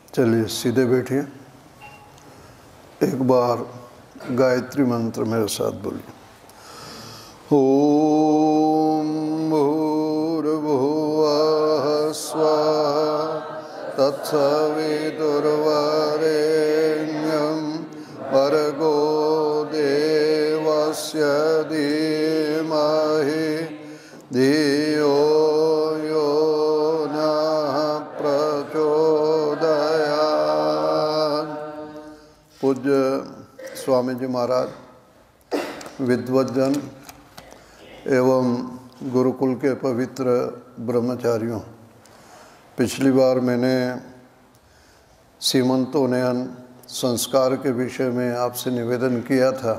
चलिए सीधे बैठिए। एक बार गायत्री मंत्र मेरे साथ बोलिए। ओम भूर्भुवः स्वः तत्सवितुर्वरेण्यं भर्गो देवस्य धीमहि धियो यो नः प्रचोदयात्। पूज्य स्वामी जी महाराज, विद्वज्जन एवं गुरुकुल के पवित्र ब्रह्मचारियों, पिछली बार मैंने सीमंतोन्नयन संस्कार के विषय में आपसे निवेदन किया था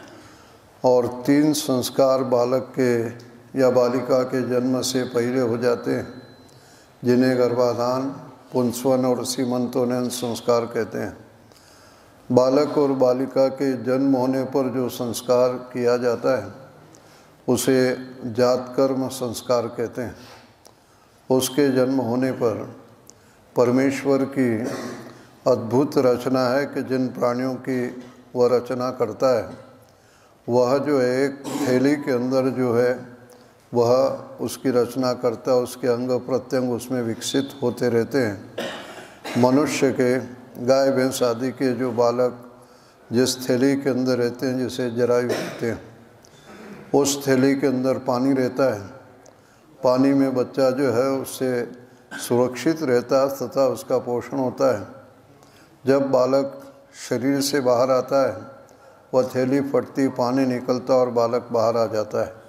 और 3 संस्कार बालक के या बालिका के जन्म से पहले हो जाते हैं, जिन्हें गर्भाधान, पुंसवन और सीमंतोन्नयन संस्कार कहते हैं। बालक और बालिका के जन्म होने पर जो संस्कार किया जाता है उसे जातकर्म संस्कार कहते हैं। उसके जन्म होने पर परमेश्वर की अद्भुत रचना है कि जिन प्राणियों की वह रचना करता है, वह जो है एक थैली के अंदर जो है वह उसकी रचना करता है, उसके अंग प्रत्यंग उसमें विकसित होते रहते हैं। मनुष्य के, गाय भैंस आदि के जो बालक जिस थैली के अंदर रहते हैं, जिसे जरायु कहते हैं, उस थैली के अंदर पानी रहता है। पानी में बच्चा जो है उससे सुरक्षित रहता है तथा उसका पोषण होता है। जब बालक शरीर से बाहर आता है, वह थैली फटती, पानी निकलता और बालक बाहर आ जाता है।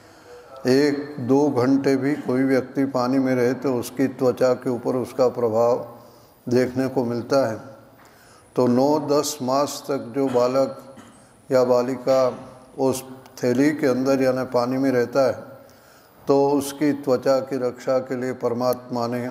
1-2 घंटे भी कोई व्यक्ति पानी में रहे तो उसकी त्वचा के ऊपर उसका प्रभाव देखने को मिलता है। तो 9-10 मास तक जो बालक या बालिका उस थैली के अंदर यानी पानी में रहता है, तो उसकी त्वचा की रक्षा के लिए परमात्मा ने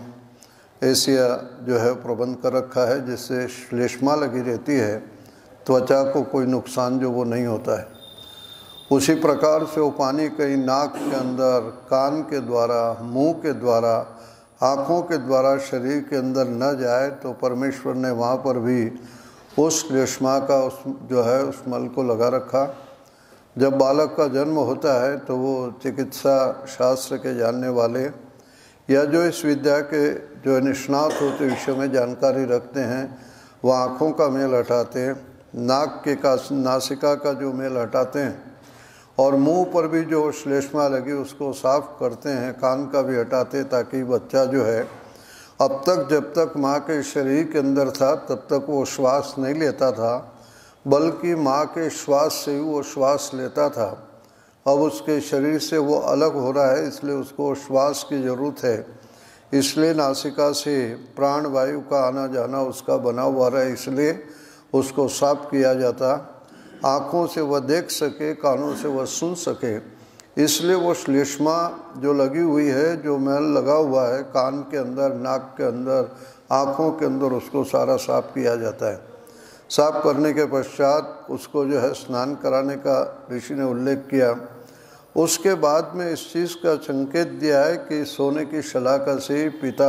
ऐसा जो है प्रबंध कर रखा है, जिससे श्लेष्मा लगी रहती है, त्वचा को कोई नुकसान जो वो नहीं होता है। उसी प्रकार से वो पानी कहीं नाक के अंदर, कान के द्वारा, मुंह के द्वारा, आँखों के द्वारा शरीर के अंदर न जाए, तो परमेश्वर ने वहाँ पर भी उस श्लेष्मा का उस जो है उस मल को लगा रखा। जब बालक का जन्म होता है तो वो चिकित्सा शास्त्र के जानने वाले या जो इस विद्या के जो निष्णात होते विषय में जानकारी रखते हैं, वह आँखों का मेल हटाते हैं, नाक के नासिका का जो मेल हटाते हैं और मुंह पर भी जो श्लेष्मा लगी उसको साफ करते हैं, कान का भी हटाते, ताकि बच्चा जो है अब तक जब तक माँ के शरीर के अंदर था तब तक वो श्वास नहीं लेता था, बल्कि माँ के श्वास से ही वो श्वास लेता था। अब उसके शरीर से वो अलग हो रहा है, इसलिए उसको श्वास की ज़रूरत है। इसलिए नासिका से प्राण वायु का आना जाना उसका बना हुआ रहा है, इसलिए उसको साफ किया जाता। आँखों से वह देख सके, कानों से वह सुन सके, इसलिए वो श्लेष्मा जो लगी हुई है, जो मैल लगा हुआ है कान के अंदर, नाक के अंदर, आँखों के अंदर, उसको सारा साफ किया जाता है। साफ करने के पश्चात उसको जो है स्नान कराने का ऋषि ने उल्लेख किया। उसके बाद में इस चीज़ का संकेत दिया है कि सोने की शलाका से पिता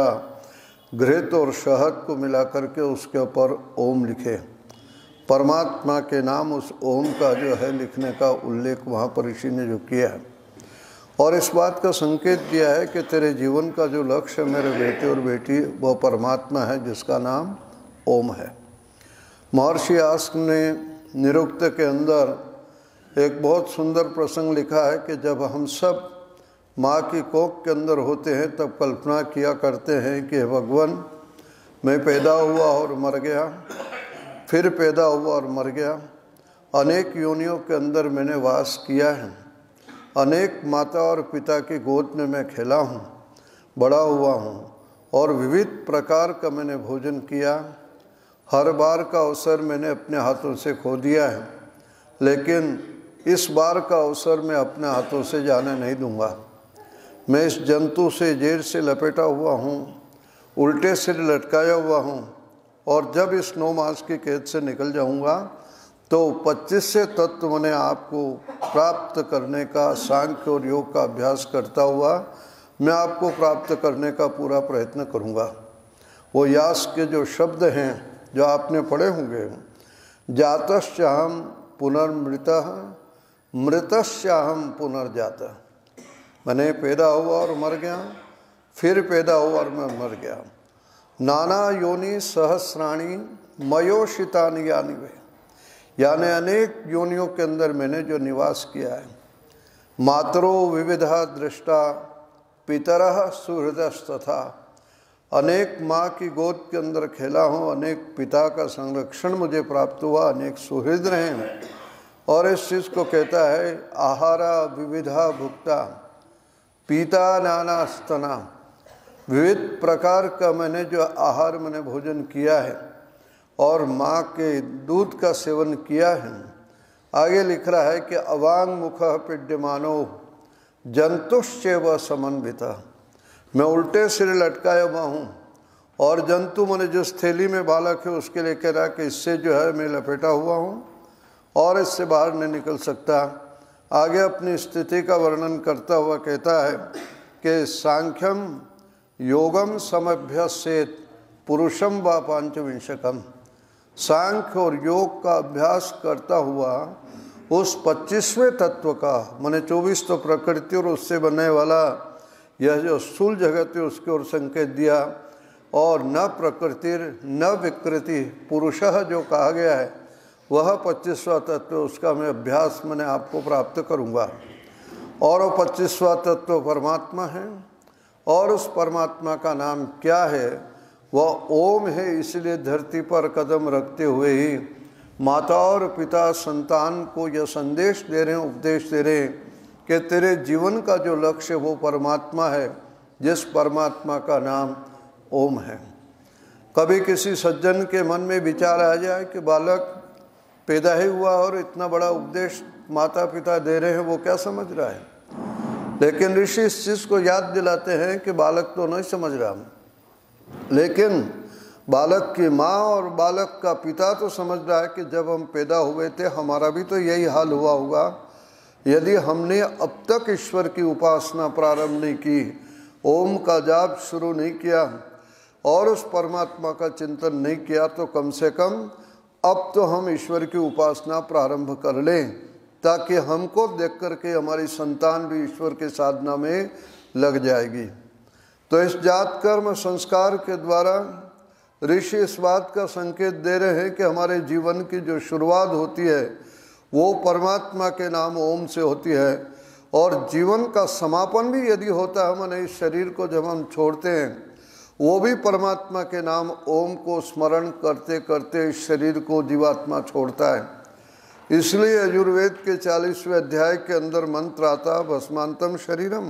घृत और शहद को मिला करके उसके ऊपर ओम लिखे। परमात्मा के नाम उस ओम का जो है लिखने का उल्लेख वहाँ पर ऋषि ने जो किया है और इस बात का संकेत दिया है कि तेरे जीवन का जो लक्ष्य है मेरे बेटे और बेटी, वह परमात्मा है जिसका नाम ओम है। महर्षि आस्क ने निरुक्त के अंदर एक बहुत सुंदर प्रसंग लिखा है कि जब हम सब माँ की कोख के अंदर होते हैं तब कल्पना किया करते हैं कि भगवान, मैं पैदा हुआ और मर गया, फिर पैदा हुआ और मर गया, अनेक योनियों के अंदर मैंने वास किया है, अनेक माता और पिता की गोद में मैं खेला हूँ, बड़ा हुआ हूँ और विविध प्रकार का मैंने भोजन किया। हर बार का अवसर मैंने अपने हाथों से खो दिया है, लेकिन इस बार का अवसर मैं अपने हाथों से जाने नहीं दूंगा। मैं इस जंतु से, जेर से लपेटा हुआ हूँ, उल्टे सिर लटकाया हुआ हूँ और जब इस 9 मास की कैद से निकल जाऊंगा तो 25 तत्व मैंने आपको प्राप्त करने का, सांख्य और योग का अभ्यास करता हुआ मैं आपको प्राप्त करने का पूरा प्रयत्न करूंगा। वो यास के जो शब्द हैं जो आपने पढ़े होंगे, जातश्चाहम पुनर्मृतः मृतश्चाहम पुनर्जातः, मैंने पैदा हुआ और मर गया, फिर पैदा हुआ और मैं मर गया। नाना योनि सहस्राणी मयोषितानि यानि वे, यानी अनेक योनियों के अंदर मैंने जो निवास किया है। मातरो विविधा दृष्टा पितरः सुहृदस्तथा, अनेक माँ की गोद के अंदर खेला हूँ, अनेक पिता का संरक्षण मुझे प्राप्त हुआ, अनेक सुहृद रहे। और इस चीज़ को कहता है आहारा विविधा भुक्ता पीता नाना स्तना, विविध प्रकार का मैंने जो आहार मैंने भोजन किया है और माँ के दूध का सेवन किया है। आगे लिख रहा है कि अवांग मुख पिड्यमानो जंतुश्चैव समन्विता, मैं उल्टे सिर लटकाया हुआ हूँ और जंतु मैंने जिस थैली में बालक है उसके लिए कह रहा कि इससे जो है मैं लपेटा हुआ हूँ और इससे बाहर नहीं निकल सकता। आगे अपनी स्थिति का वर्णन करता हुआ कहता है कि सांख्यम योगम समभ्यसेत पुरुषम व पांचविंशकम, सांख्य और योग का अभ्यास करता हुआ उस 25वें तत्व का, मैंने 24 तो प्रकृति और उससे बनने वाला यह जो स्थूल जगत है उसकी ओर संकेत दिया, और न प्रकृति न विकृति पुरुषः जो कहा गया है वह 25वां तत्व, उसका मैं अभ्यास मैंने आपको प्राप्त करूँगा। और वो 25वां तत्व परमात्मा है, और उस परमात्मा का नाम क्या है? वह ओम है। इसलिए धरती पर कदम रखते हुए ही माता और पिता संतान को यह संदेश दे रहे हैं, उपदेश दे रहे हैं कि तेरे जीवन का जो लक्ष्य वो परमात्मा है, जिस परमात्मा का नाम ओम है। कभी किसी सज्जन के मन में विचार आ जाए कि बालक पैदा ही हुआ और इतना बड़ा उपदेश माता पिता दे रहे हैं, वो क्या समझ रहा है? लेकिन ऋषि इस चीज़ को याद दिलाते हैं कि बालक तो नहीं समझ रहा, लेकिन बालक की माँ और बालक का पिता तो समझ रहा है कि जब हम पैदा हुए थे हमारा भी तो यही हाल हुआ होगा। यदि हमने अब तक ईश्वर की उपासना प्रारंभ नहीं की, ओम का जाप शुरू नहीं किया और उस परमात्मा का चिंतन नहीं किया, तो कम से कम अब तो हम ईश्वर की उपासना प्रारंभ कर लें, ताकि हमको देख करके हमारी संतान भी ईश्वर के साधना में लग जाएगी। तो इस जात कर्म संस्कार के द्वारा ऋषि इस बात का संकेत दे रहे हैं कि हमारे जीवन की जो शुरुआत होती है वो परमात्मा के नाम ओम से होती है, और जीवन का समापन भी यदि होता है, माने इस शरीर को जब हम छोड़ते हैं वो भी परमात्मा के नाम ओम को स्मरण करते करते इस शरीर को जीवात्मा छोड़ता है। इसलिए यजुर्वेद के 40वें अध्याय के अंदर मंत्र आता भस्मांतम शरीरम,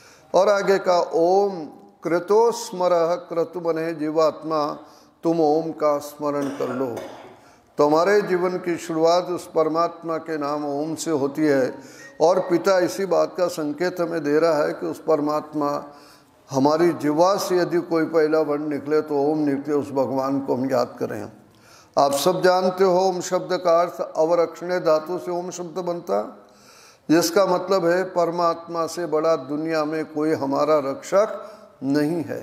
और आगे का ओम कृतो स्मरः क्रतु बने जीवात्मा, तुम ओम का स्मरण कर लो। तो हमारे जीवन की शुरुआत उस परमात्मा के नाम ओम से होती है, और पिता इसी बात का संकेत हमें दे रहा है कि उस परमात्मा, हमारी जीवा से यदि कोई पहला वर्ण निकले तो ओम निकले, उस भगवान को हम याद करें। आप सब जानते हो ओम शब्द का अर्थ अवरक्षणे धातु से ओम शब्द बनता, जिसका मतलब है परमात्मा से बड़ा दुनिया में कोई हमारा रक्षक नहीं है।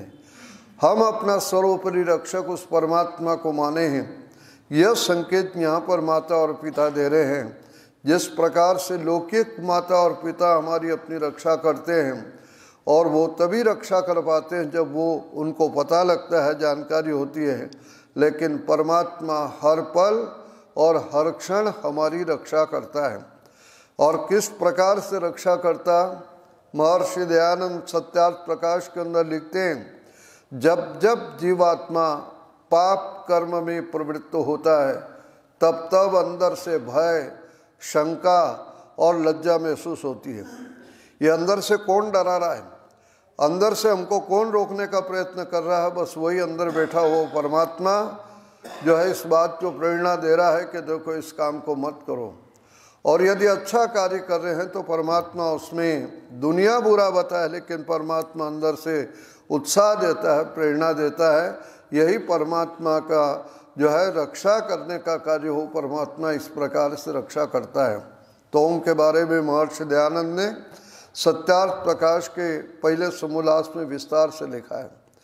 हम अपना सर्वोपरि रक्षक उस परमात्मा को माने हैं। यह संकेत यहाँ पर माता और पिता दे रहे हैं। जिस प्रकार से लौकिक माता और पिता हमारी अपनी रक्षा करते हैं, और वो तभी रक्षा कर पाते हैं जब वो उनको पता लगता है, जानकारी होती है, लेकिन परमात्मा हर पल और हर क्षण हमारी रक्षा करता है। और किस प्रकार से रक्षा करता, महर्षि दयानंद सत्यार्थ प्रकाश के अंदर लिखते हैं, जब जब जीवात्मा पाप कर्म में प्रवृत्त होता है तब तब अंदर से भय, शंका और लज्जा महसूस होती है। ये अंदर से कौन डरा रहा है, अंदर से हमको कौन रोकने का प्रयत्न कर रहा है? बस वही अंदर बैठा हुआ परमात्मा जो है इस बात को प्रेरणा दे रहा है कि देखो इस काम को मत करो। और यदि अच्छा कार्य कर रहे हैं तो परमात्मा उसमें दुनिया बुरा बताए, लेकिन परमात्मा अंदर से उत्साह देता है, प्रेरणा देता है। यही परमात्मा का जो है रक्षा करने का कार्य हो, परमात्मा इस प्रकार से रक्षा करता है। तो ओम के बारे में महर्षि दयानंद ने सत्यार्थ प्रकाश के पहले समूलास में विस्तार से लिखा है।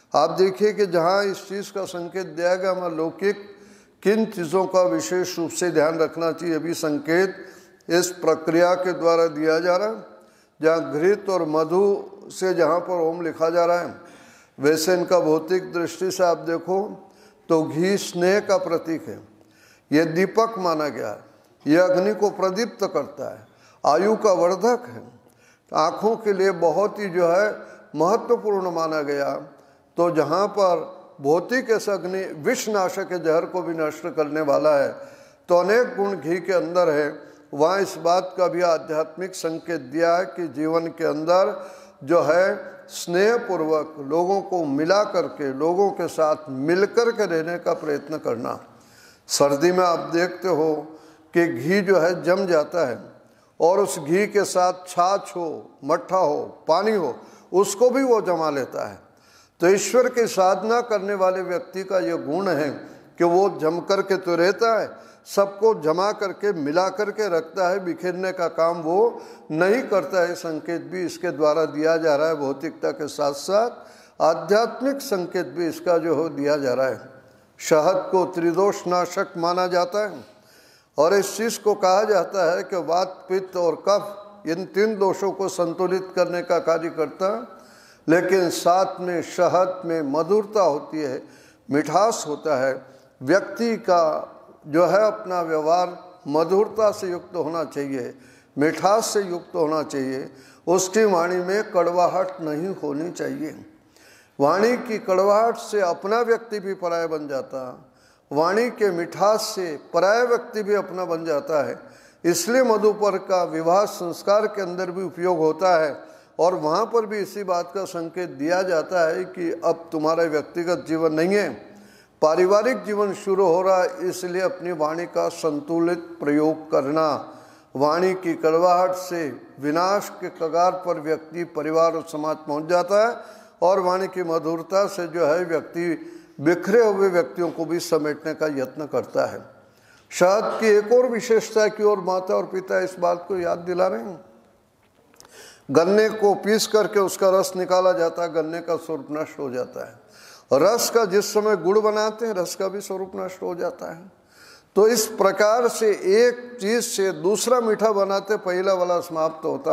आप देखिए कि जहाँ इस चीज़ का संकेत दिया गया, हमें लौकिक किन चीज़ों का विशेष रूप से ध्यान रखना चाहिए, भी संकेत इस प्रक्रिया के द्वारा दिया जा रहा है। जहाँ घृत और मधु से जहाँ पर ओम लिखा जा रहा है, वैसे इनका भौतिक दृष्टि से आप देखो तो घी स्नेह का प्रतीक है, यह दीपक माना गया है, यह अग्नि को प्रदीप्त करता है, आयु का वर्धक है, आँखों के लिए बहुत ही जो है महत्वपूर्ण माना गया। तो जहाँ पर भौतिक ऐसा अग्नि विषनाशक के जहर को भी नष्ट करने वाला है, तो अनेक गुण घी के अंदर है। वहाँ इस बात का भी आध्यात्मिक संकेत दिया है कि जीवन के अंदर जो है स्नेहपूर्वक लोगों को मिला करके, लोगों के साथ मिलकर के रहने का प्रयत्न करना। सर्दी में आप देखते हो कि घी जो है जम जाता है, और उस घी के साथ छाछ हो, मट्ठा हो, पानी हो, उसको भी वो जमा लेता है। तो ईश्वर की साधना करने वाले व्यक्ति का ये गुण है कि वो जम करके तो रहता है, सबको जमा करके मिला करके रखता है, बिखेरने का काम वो नहीं करता है। संकेत भी इसके द्वारा दिया जा रहा है, भौतिकता के साथ साथ आध्यात्मिक संकेत भी इसका जो हो दिया जा रहा है। शहद को त्रिदोष नाशक माना जाता है, और इस चीज़ को कहा जाता है कि वात, पित्त और कफ इन 3 दोषों को संतुलित करने का कार्य करता है। लेकिन साथ में शहद में मधुरता होती है, मिठास होता है। व्यक्ति का जो है अपना व्यवहार मधुरता से युक्त होना चाहिए, मिठास से युक्त होना चाहिए। उसकी वाणी में कड़वाहट नहीं होनी चाहिए। वाणी की कड़वाहट से अपना व्यक्ति भी पराया बन जाता, वाणी के मिठास से पराया व्यक्ति भी अपना बन जाता है। इसलिए मधुपर का विवाह संस्कार के अंदर भी उपयोग होता है, और वहाँ पर भी इसी बात का संकेत दिया जाता है कि अब तुम्हारा व्यक्तिगत जीवन नहीं है, पारिवारिक जीवन शुरू हो रहा है, इसलिए अपनी वाणी का संतुलित प्रयोग करना। वाणी की कड़वाहट से विनाश के कगार पर व्यक्ति, परिवार और समाज पहुँच जाता है, और वाणी की मधुरता से जो है व्यक्ति बिखरे हुए व्यक्तियों को भी समेटने का यत्न करता है। शहद की एक और विशेषता की ओर माता और पिता इस बात को याद दिला रहे हैं। गन्ने को पीस करके उसका रस निकाला जाता है, गन्ने का स्वरूप नष्ट हो जाता है। रस का जिस समय गुड़ बनाते हैं, रस का भी स्वरूप नष्ट हो जाता है। तो इस प्रकार से एक चीज से दूसरा मीठा बनाते पहला वाला समाप्त होता।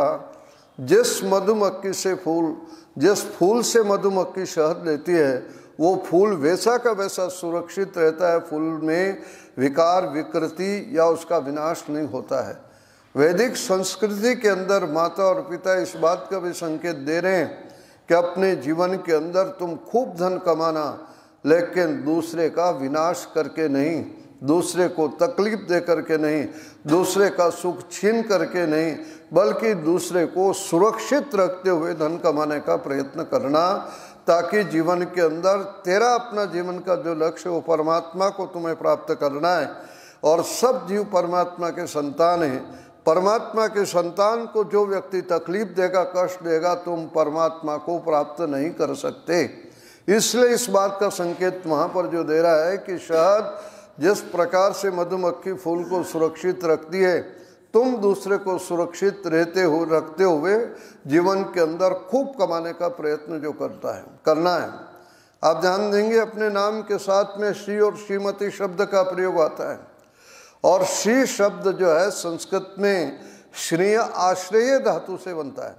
जिस मधुमक्खी से फूल, जिस फूल से मधुमक्खी शहद लेती है, वो फूल वैसा का वैसा सुरक्षित रहता है, फूल में विकार, विकृति या उसका विनाश नहीं होता है। वैदिक संस्कृति के अंदर माता और पिता इस बात का भी संकेत दे रहे हैं कि अपने जीवन के अंदर तुम खूब धन कमाना, लेकिन दूसरे का विनाश करके नहीं, दूसरे को तकलीफ दे करके नहीं, दूसरे का सुख छीन करके नहीं, बल्कि दूसरे को सुरक्षित रखते हुए धन कमाने का प्रयत्न करना, ताकि जीवन के अंदर तेरा अपना जीवन का जो लक्ष्य वो परमात्मा को तुम्हें प्राप्त करना है। और सब जीव परमात्मा के संतान हैं। परमात्मा के संतान को जो व्यक्ति तकलीफ देगा, कष्ट देगा, तुम परमात्मा को प्राप्त नहीं कर सकते। इसलिए इस बात का संकेत वहाँ पर जो दे रहा है कि शहद जिस प्रकार से मधुमक्खी फूल को सुरक्षित रखती है, तुम दूसरे को सुरक्षित रखते हुए जीवन के अंदर खूब कमाने का प्रयत्न जो करना है। आप ध्यान देंगे अपने नाम के साथ में श्री और श्रीमती शब्द का प्रयोग आता है, और श्री शब्द जो है संस्कृत में श्रेय आश्रय धातु से बनता है,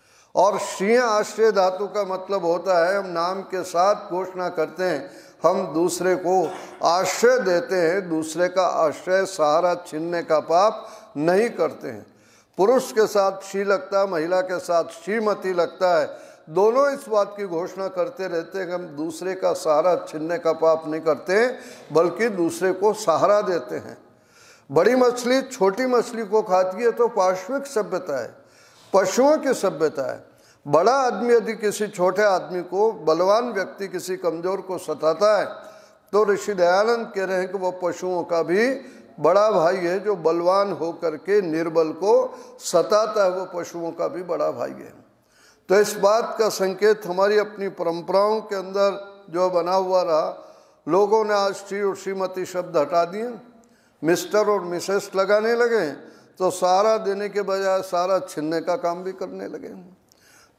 और श्रेय आश्रय धातु का मतलब होता है हम नाम के साथ घोषणा करते हैं, हम दूसरे को आश्रय देते हैं, दूसरे का आश्रय सहारा छीनने का पाप नहीं करते हैं। पुरुष के साथ श्री लगता है, महिला के साथ श्रीमती लगता है, दोनों इस बात की घोषणा करते रहते हैं कि हम दूसरे का सहारा छीनने का पाप नहीं करते, बल्कि दूसरे को सहारा देते हैं। बड़ी मछली छोटी मछली को खाती है तो पार्श्विक सभ्यता है, पशुओं की सभ्यता है। बड़ा आदमी यदि किसी छोटे आदमी को, बलवान व्यक्ति किसी कमजोर को सताता है, तो ऋषि दयानंद कह रहे हैं कि वह पशुओं का भी बड़ा भाई है। जो बलवान होकर के निर्बल को सताता है, वो पशुओं का भी बड़ा भाई है। तो इस बात का संकेत हमारी अपनी परंपराओं के अंदर जो बना हुआ रहा, लोगों ने आज श्री और श्रीमती शब्द हटा दिए, मिस्टर और मिसेस लगाने लगे, तो सारा देने के बजाय सारा छीनने का काम भी करने लगे।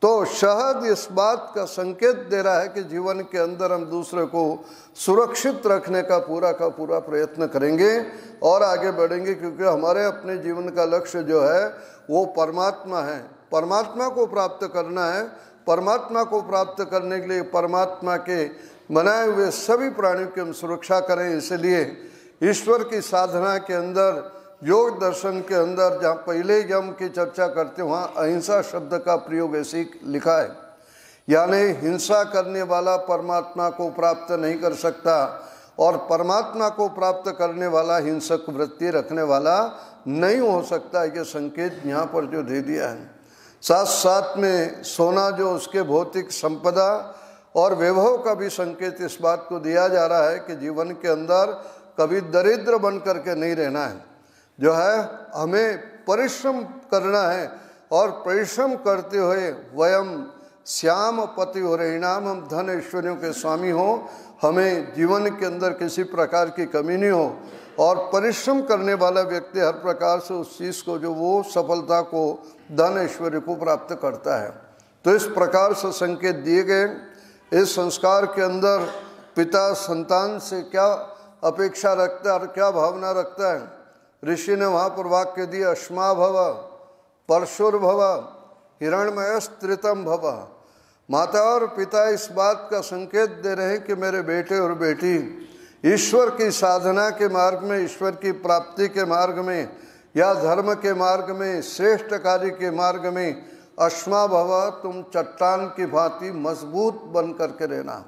तो शहद इस बात का संकेत दे रहा है कि जीवन के अंदर हम दूसरे को सुरक्षित रखने का पूरा प्रयत्न करेंगे और आगे बढ़ेंगे, क्योंकि हमारे अपने जीवन का लक्ष्य जो है वो परमात्मा है। परमात्मा को प्राप्त करना है। परमात्मा को प्राप्त करने के लिए परमात्मा के बनाए हुए सभी प्राणियों की हम सुरक्षा करें। इसलिए ईश्वर की साधना के अंदर, योग दर्शन के अंदर, जहाँ पहले यम की चर्चा करते हैं वहाँ अहिंसा शब्द का प्रयोग ऐसे लिखा है, यानी हिंसा करने वाला परमात्मा को प्राप्त नहीं कर सकता और परमात्मा को प्राप्त करने वाला हिंसक वृत्ति रखने वाला नहीं हो सकता। ये संकेत यहाँ पर जो दे दिया है। साथ साथ में सोना जो उसके भौतिक संपदा और वैभव का भी संकेत इस बात को दिया जा रहा है कि जीवन के अंदर कभी दरिद्र बन करके नहीं रहना है। जो है हमें परिश्रम करना है और परिश्रम करते हुए वयम श्याम पति हो परिणाम, हम धन ऐश्वर्यों के स्वामी हो। हमें जीवन के अंदर किसी प्रकार की कमी नहीं हो और परिश्रम करने वाला व्यक्ति हर प्रकार से उस चीज़ को, जो वो सफलता को, धन ऐश्वर्य को प्राप्त करता है। तो इस प्रकार से संकेत दिए गए। इस संस्कार के अंदर पिता संतान से क्या अपेक्षा रखता है और क्या भावना रखता है। ऋषि ने वहाँ पर वाक्य दिया, अश्मा भव परशुर्भव हिरण्मयस्त्रितम भव। माता और पिता इस बात का संकेत दे रहे हैं कि मेरे बेटे और बेटी ईश्वर की साधना के मार्ग में, ईश्वर की प्राप्ति के मार्ग में या धर्म के मार्ग में, श्रेष्ठ कार्य के मार्ग में अश्मा भव, तुम चट्टान की भांति मजबूत बन करके रहना।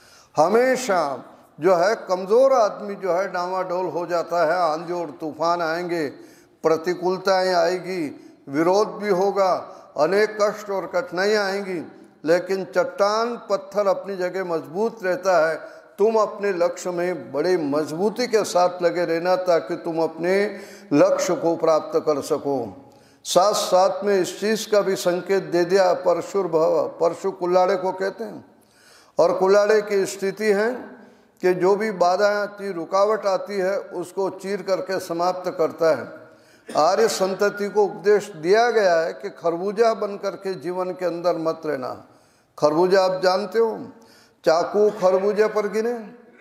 हमेशा जो है कमज़ोर आदमी जो है डामाडोल हो जाता है। आंधी और तूफान आएंगे, प्रतिकूलताएं आएगी, विरोध भी होगा, अनेक कष्ट और कठिनाइयाँ आएंगी, लेकिन चट्टान पत्थर अपनी जगह मजबूत रहता है। तुम अपने लक्ष्य में बड़े मजबूती के साथ लगे रहना ताकि तुम अपने लक्ष्य को प्राप्त कर सको। साथ साथ में इस चीज़ का भी संकेत दे दिया, परशुर्भव, परशु कुल्हाड़े को कहते हैं और कुल्हाड़े की स्थिति है कि जो भी बाधा आती, रुकावट आती है, उसको चीर करके समाप्त करता है। आर्य संतति को उपदेश दिया गया है कि खरबूजा बन करके जीवन के अंदर मत रहना। खरबूजा आप जानते हो, चाकू खरबूजे पर गिरे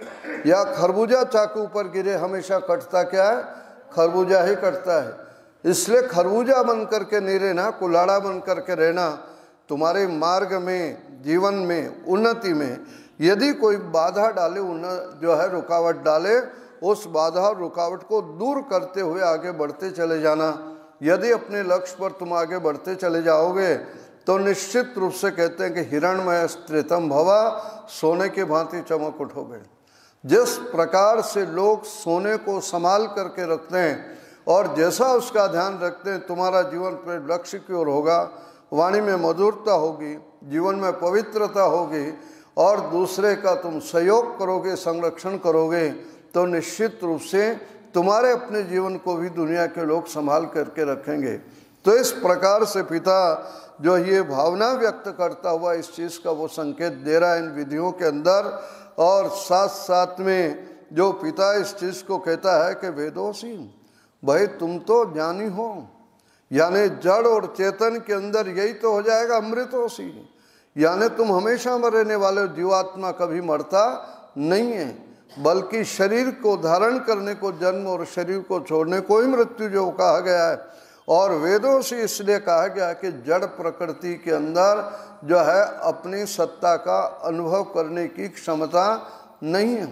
या खरबूजा चाकू पर गिरे, हमेशा कटता क्या है? खरबूजा ही कटता है। इसलिए खरबूजा बन करके नहीं रहना, कुल्हाड़ा बन करके रहना। तुम्हारे मार्ग में, जीवन में, उन्नति में यदि कोई बाधा डाले, जो है रुकावट डाले, उस बाधा और रुकावट को दूर करते हुए आगे बढ़ते चले जाना। यदि अपने लक्ष्य पर तुम आगे बढ़ते चले जाओगे तो निश्चित रूप से कहते हैं कि हिरण्मय स्त्रितम भवा, सोने की भांति चमक उठोगे। जिस प्रकार से लोग सोने को संभाल करके रखते हैं और जैसा उसका ध्यान रखते हैं, तुम्हारा जीवन पर लक्ष्य की ओर होगा। वाणी में मधुरता होगी, जीवन में पवित्रता होगी और दूसरे का तुम सहयोग करोगे, संरक्षण करोगे, तो निश्चित रूप से तुम्हारे अपने जीवन को भी दुनिया के लोग संभाल करके रखेंगे। तो इस प्रकार से पिता जो ये भावना व्यक्त करता हुआ इस चीज़ का वो संकेत दे रहा है इन विधियों के अंदर। और साथ साथ में जो पिता इस चीज़ को कहता है कि वेदोसी, भाई तुम तो ज्ञानी हो, यानी जड़ और चेतन के अंदर यही तो हो जाएगा अमृतोसी, यानी तुम हमेशा में रहने वाले। जीवात्मा कभी मरता नहीं है, बल्कि शरीर को धारण करने को, जन्म और शरीर को छोड़ने को ही मृत्यु जो कहा गया है। और वेदों से इसलिए कहा गया कि जड़ प्रकृति के अंदर जो है अपनी सत्ता का अनुभव करने की क्षमता नहीं है।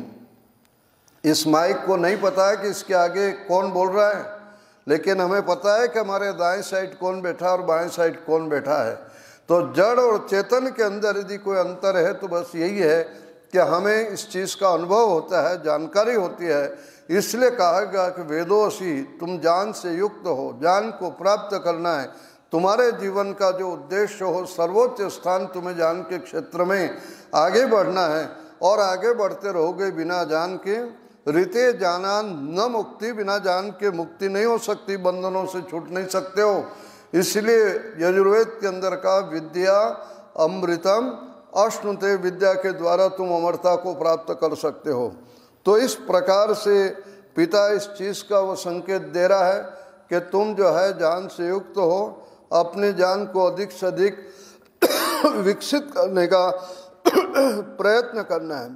इस माइक को नहीं पता है कि इसके आगे कौन बोल रहा है, लेकिन हमें पता है कि हमारे दाएं साइड कौन बैठा और बाएं साइड कौन बैठा है। तो जड़ और चेतन के अंदर यदि कोई अंतर है तो बस यही है कि हमें इस चीज़ का अनुभव होता है, जानकारी होती है। इसलिए कहा गया कि वेदोसी, तुम ज्ञान से युक्त हो, ज्ञान को प्राप्त करना है। तुम्हारे जीवन का जो उद्देश्य हो, सर्वोच्च स्थान तुम्हें ज्ञान के क्षेत्र में आगे बढ़ना है और आगे बढ़ते रहोगे बिना ज्ञान के। रीते जाना न मुक्ति, बिना ज्ञान के मुक्ति नहीं हो सकती, बंधनों से छूट नहीं सकते हो। इसलिए यजुर्वेद के अंदर का विद्या अमृतम अश्नुते, विद्या के द्वारा तुम अमरता को प्राप्त कर सकते हो। तो इस प्रकार से पिता इस चीज़ का वो संकेत दे रहा है कि तुम जो है ज्ञान से युक्त हो, अपने ज्ञान को अधिक से अधिक विकसित करने का प्रयत्न करना है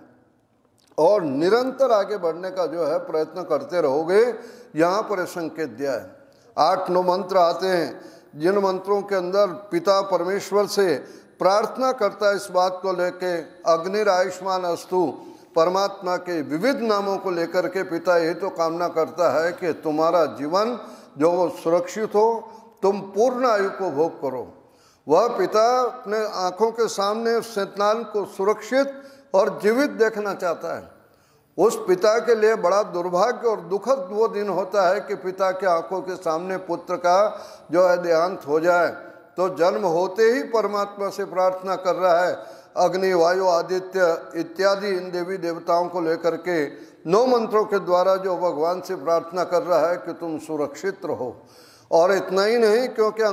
और निरंतर आगे बढ़ने का जो है प्रयत्न करते रहोगे। यहाँ पर संकेत दिया है। 8-9 मंत्र आते हैं, जिन मंत्रों के अंदर पिता परमेश्वर से प्रार्थना करता है इस बात को लेके, अग्निर आयुष्मान अस्तु, परमात्मा के विविध नामों को लेकर के पिता ये तो कामना करता है कि तुम्हारा जीवन जो वो सुरक्षित हो, तुम पूर्ण आयु को भोग करो। वह पिता अपने आंखों के सामने संतान को सुरक्षित और जीवित देखना चाहता है। उस पिता के लिए बड़ा दुर्भाग्य और दुखद वो दिन होता है कि पिता के आंखों के सामने पुत्र का जो है देहांत हो जाए। तो जन्म होते ही परमात्मा से प्रार्थना कर रहा है, अग्नि, वायु, आदित्य इत्यादि इन देवी देवताओं को लेकर के 9 मंत्रों के द्वारा जो भगवान से प्रार्थना कर रहा है कि तुम सुरक्षित रहो। और इतना ही नहीं, क्योंकि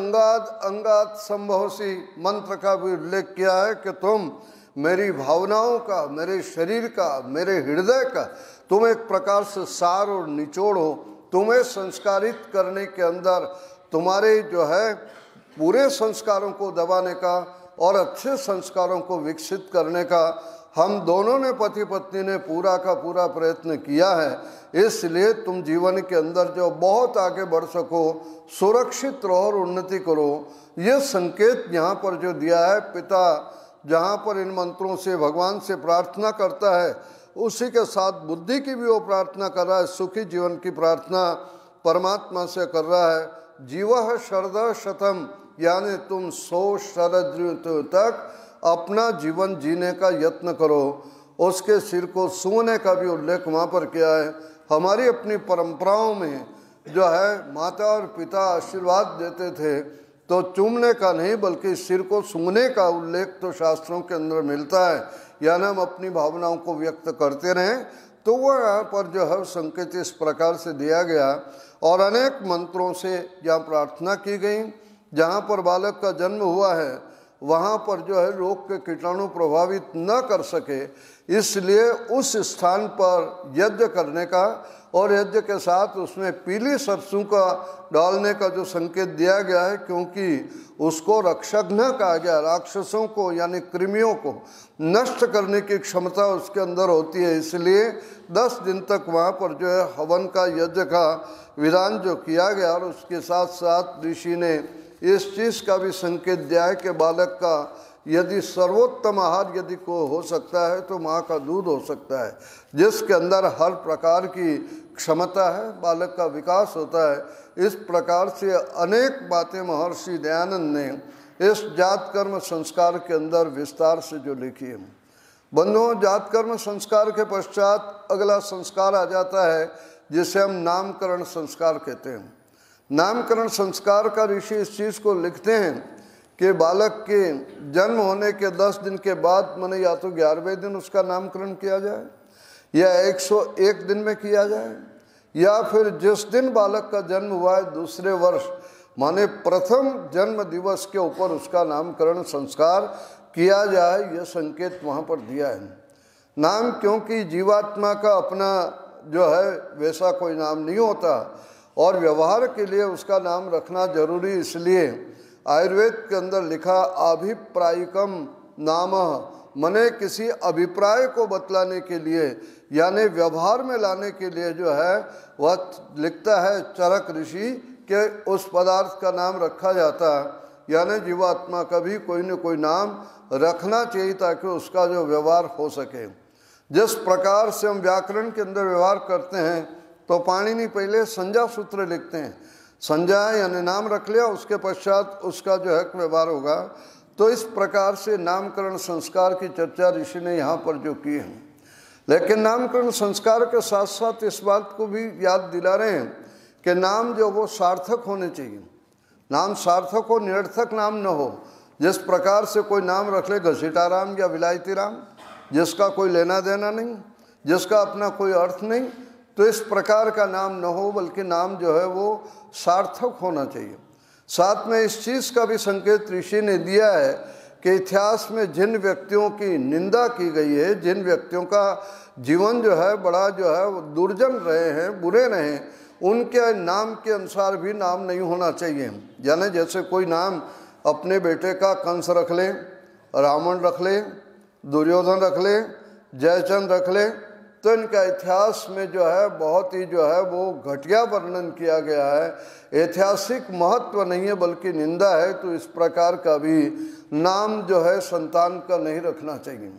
अंगात संभवसी मंत्र का भी उल्लेख किया है कि तुम मेरी भावनाओं का, मेरे शरीर का, मेरे हृदय का तुम एक प्रकार से सार और निचोड़ हो। तुम्हें संस्कारित करने के अंदर तुम्हारे जो है पूरे संस्कारों को दबाने का और अच्छे संस्कारों को विकसित करने का हम दोनों ने, पति पत्नी ने पूरा का पूरा प्रयत्न किया है। इसलिए तुम जीवन के अंदर जो बहुत आगे बढ़ सको, सुरक्षित रहो और उन्नति करो। ये संकेत यहाँ पर जो दिया है, पिता जहाँ पर इन मंत्रों से भगवान से प्रार्थना करता है, उसी के साथ बुद्धि की भी वो प्रार्थना कर रहा है, सुखी जीवन की प्रार्थना परमात्मा से कर रहा है। जीवः शरद शतम, यानी तुम 100 शरद तक अपना जीवन जीने का यत्न करो। उसके सिर को सूंघने का भी उल्लेख वहाँ पर किया है। हमारी अपनी परंपराओं में जो है माता और पिता आशीर्वाद देते थे, तो चूमने का नहीं बल्कि सिर को सूंघने का उल्लेख तो शास्त्रों के अंदर मिलता है। यानी हम अपनी भावनाओं को व्यक्त करते रहें। तो वह यहाँ पर जो है संकेत इस प्रकार से दिया गया। और अनेक मंत्रों से यहाँ प्रार्थना की गई। जहाँ पर बालक का जन्म हुआ है वहाँ पर जो है रोग के कीटाणु प्रभावित न कर सके, इसलिए उस स्थान पर यज्ञ करने का और यज्ञ के साथ उसमें पीली सरसों का डालने का जो संकेत दिया गया है, क्योंकि उसको रक्षक न कहा गया। राक्षसों को यानी कृमियों को नष्ट करने की क्षमता उसके अंदर होती है, इसलिए 10 दिन तक वहाँ पर जो है हवन का, यज्ञ का विधान जो किया गया। और उसके साथ साथ ऋषि ने इस चीज़ का भी संकेत दिया है कि बालक का यदि सर्वोत्तम आहार यदि को हो सकता है तो माँ का दूध हो सकता है, जिसके अंदर हर प्रकार की क्षमता है, बालक का विकास होता है। इस प्रकार से अनेक बातें महर्षि दयानंद ने इस जात कर्म संस्कार के अंदर विस्तार से जो लिखी है। बंधुओं, जात कर्म संस्कार के पश्चात अगला संस्कार आ जाता है जिसे हम नामकरण संस्कार कहते हैं। नामकरण संस्कार का ऋषि इस चीज़ को लिखते हैं कि बालक के जन्म होने के 10 दिन के बाद माने या तो 11वें दिन उसका नामकरण किया जाए या 101 दिन में किया जाए, या फिर जिस दिन बालक का जन्म हुआ है दूसरे वर्ष माने प्रथम जन्म दिवस के ऊपर उसका नामकरण संस्कार किया जाए। यह संकेत वहाँ पर दिया है। नाम, क्योंकि जीवात्मा का अपना जो है वैसा कोई नाम नहीं होता और व्यवहार के लिए उसका नाम रखना जरूरी, इसलिए आयुर्वेद के अंदर लिखा अभिप्रायिकम नाम, मने किसी अभिप्राय को बतलाने के लिए यानी व्यवहार में लाने के लिए जो है वह लिखता है चरक ऋषि के उस पदार्थ का नाम रखा जाता है। यानी जीवात्मा का भी कोई न कोई नाम रखना चाहिए ताकि उसका जो व्यवहार हो सके। जिस प्रकार से हम व्याकरण के अंदर व्यवहार करते हैं तो पाणिनि पहले संज्ञा सूत्र लिखते हैं, संज्ञा यानी नाम रख लिया, उसके पश्चात उसका जो है व्यवहार होगा। तो इस प्रकार से नामकरण संस्कार की चर्चा ऋषि ने यहाँ पर जो की है। लेकिन नामकरण संस्कार के साथ साथ इस बात को भी याद दिला रहे हैं कि नाम जो वो सार्थक होने चाहिए। नाम सार्थक हो, निरर्थक नाम न हो। जिस प्रकार से कोई नाम रख ले घसीटाराम या विलायती राम, जिसका कोई लेना देना नहीं, जिसका अपना कोई अर्थ नहीं, तो इस प्रकार का नाम न हो, बल्कि नाम जो है वो सार्थक होना चाहिए। साथ में इस चीज़ का भी संकेत ऋषि ने दिया है कि इतिहास में जिन व्यक्तियों की निंदा की गई है, जिन व्यक्तियों का जीवन जो है बड़ा जो है वो दुर्जन रहे हैं, बुरे रहे, उनके नाम के अनुसार भी नाम नहीं होना चाहिए। यानी जैसे कोई नाम अपने बेटे का कंस रख ले रावण रख ले, दुर्योधन रख ले, जयचंद रख ले, तो इनका इतिहास में जो है बहुत ही जो है वो घटिया वर्णन किया गया है, ऐतिहासिक महत्व नहीं है बल्कि निंदा है। तो इस प्रकार का भी नाम जो है संतान का नहीं रखना चाहिए।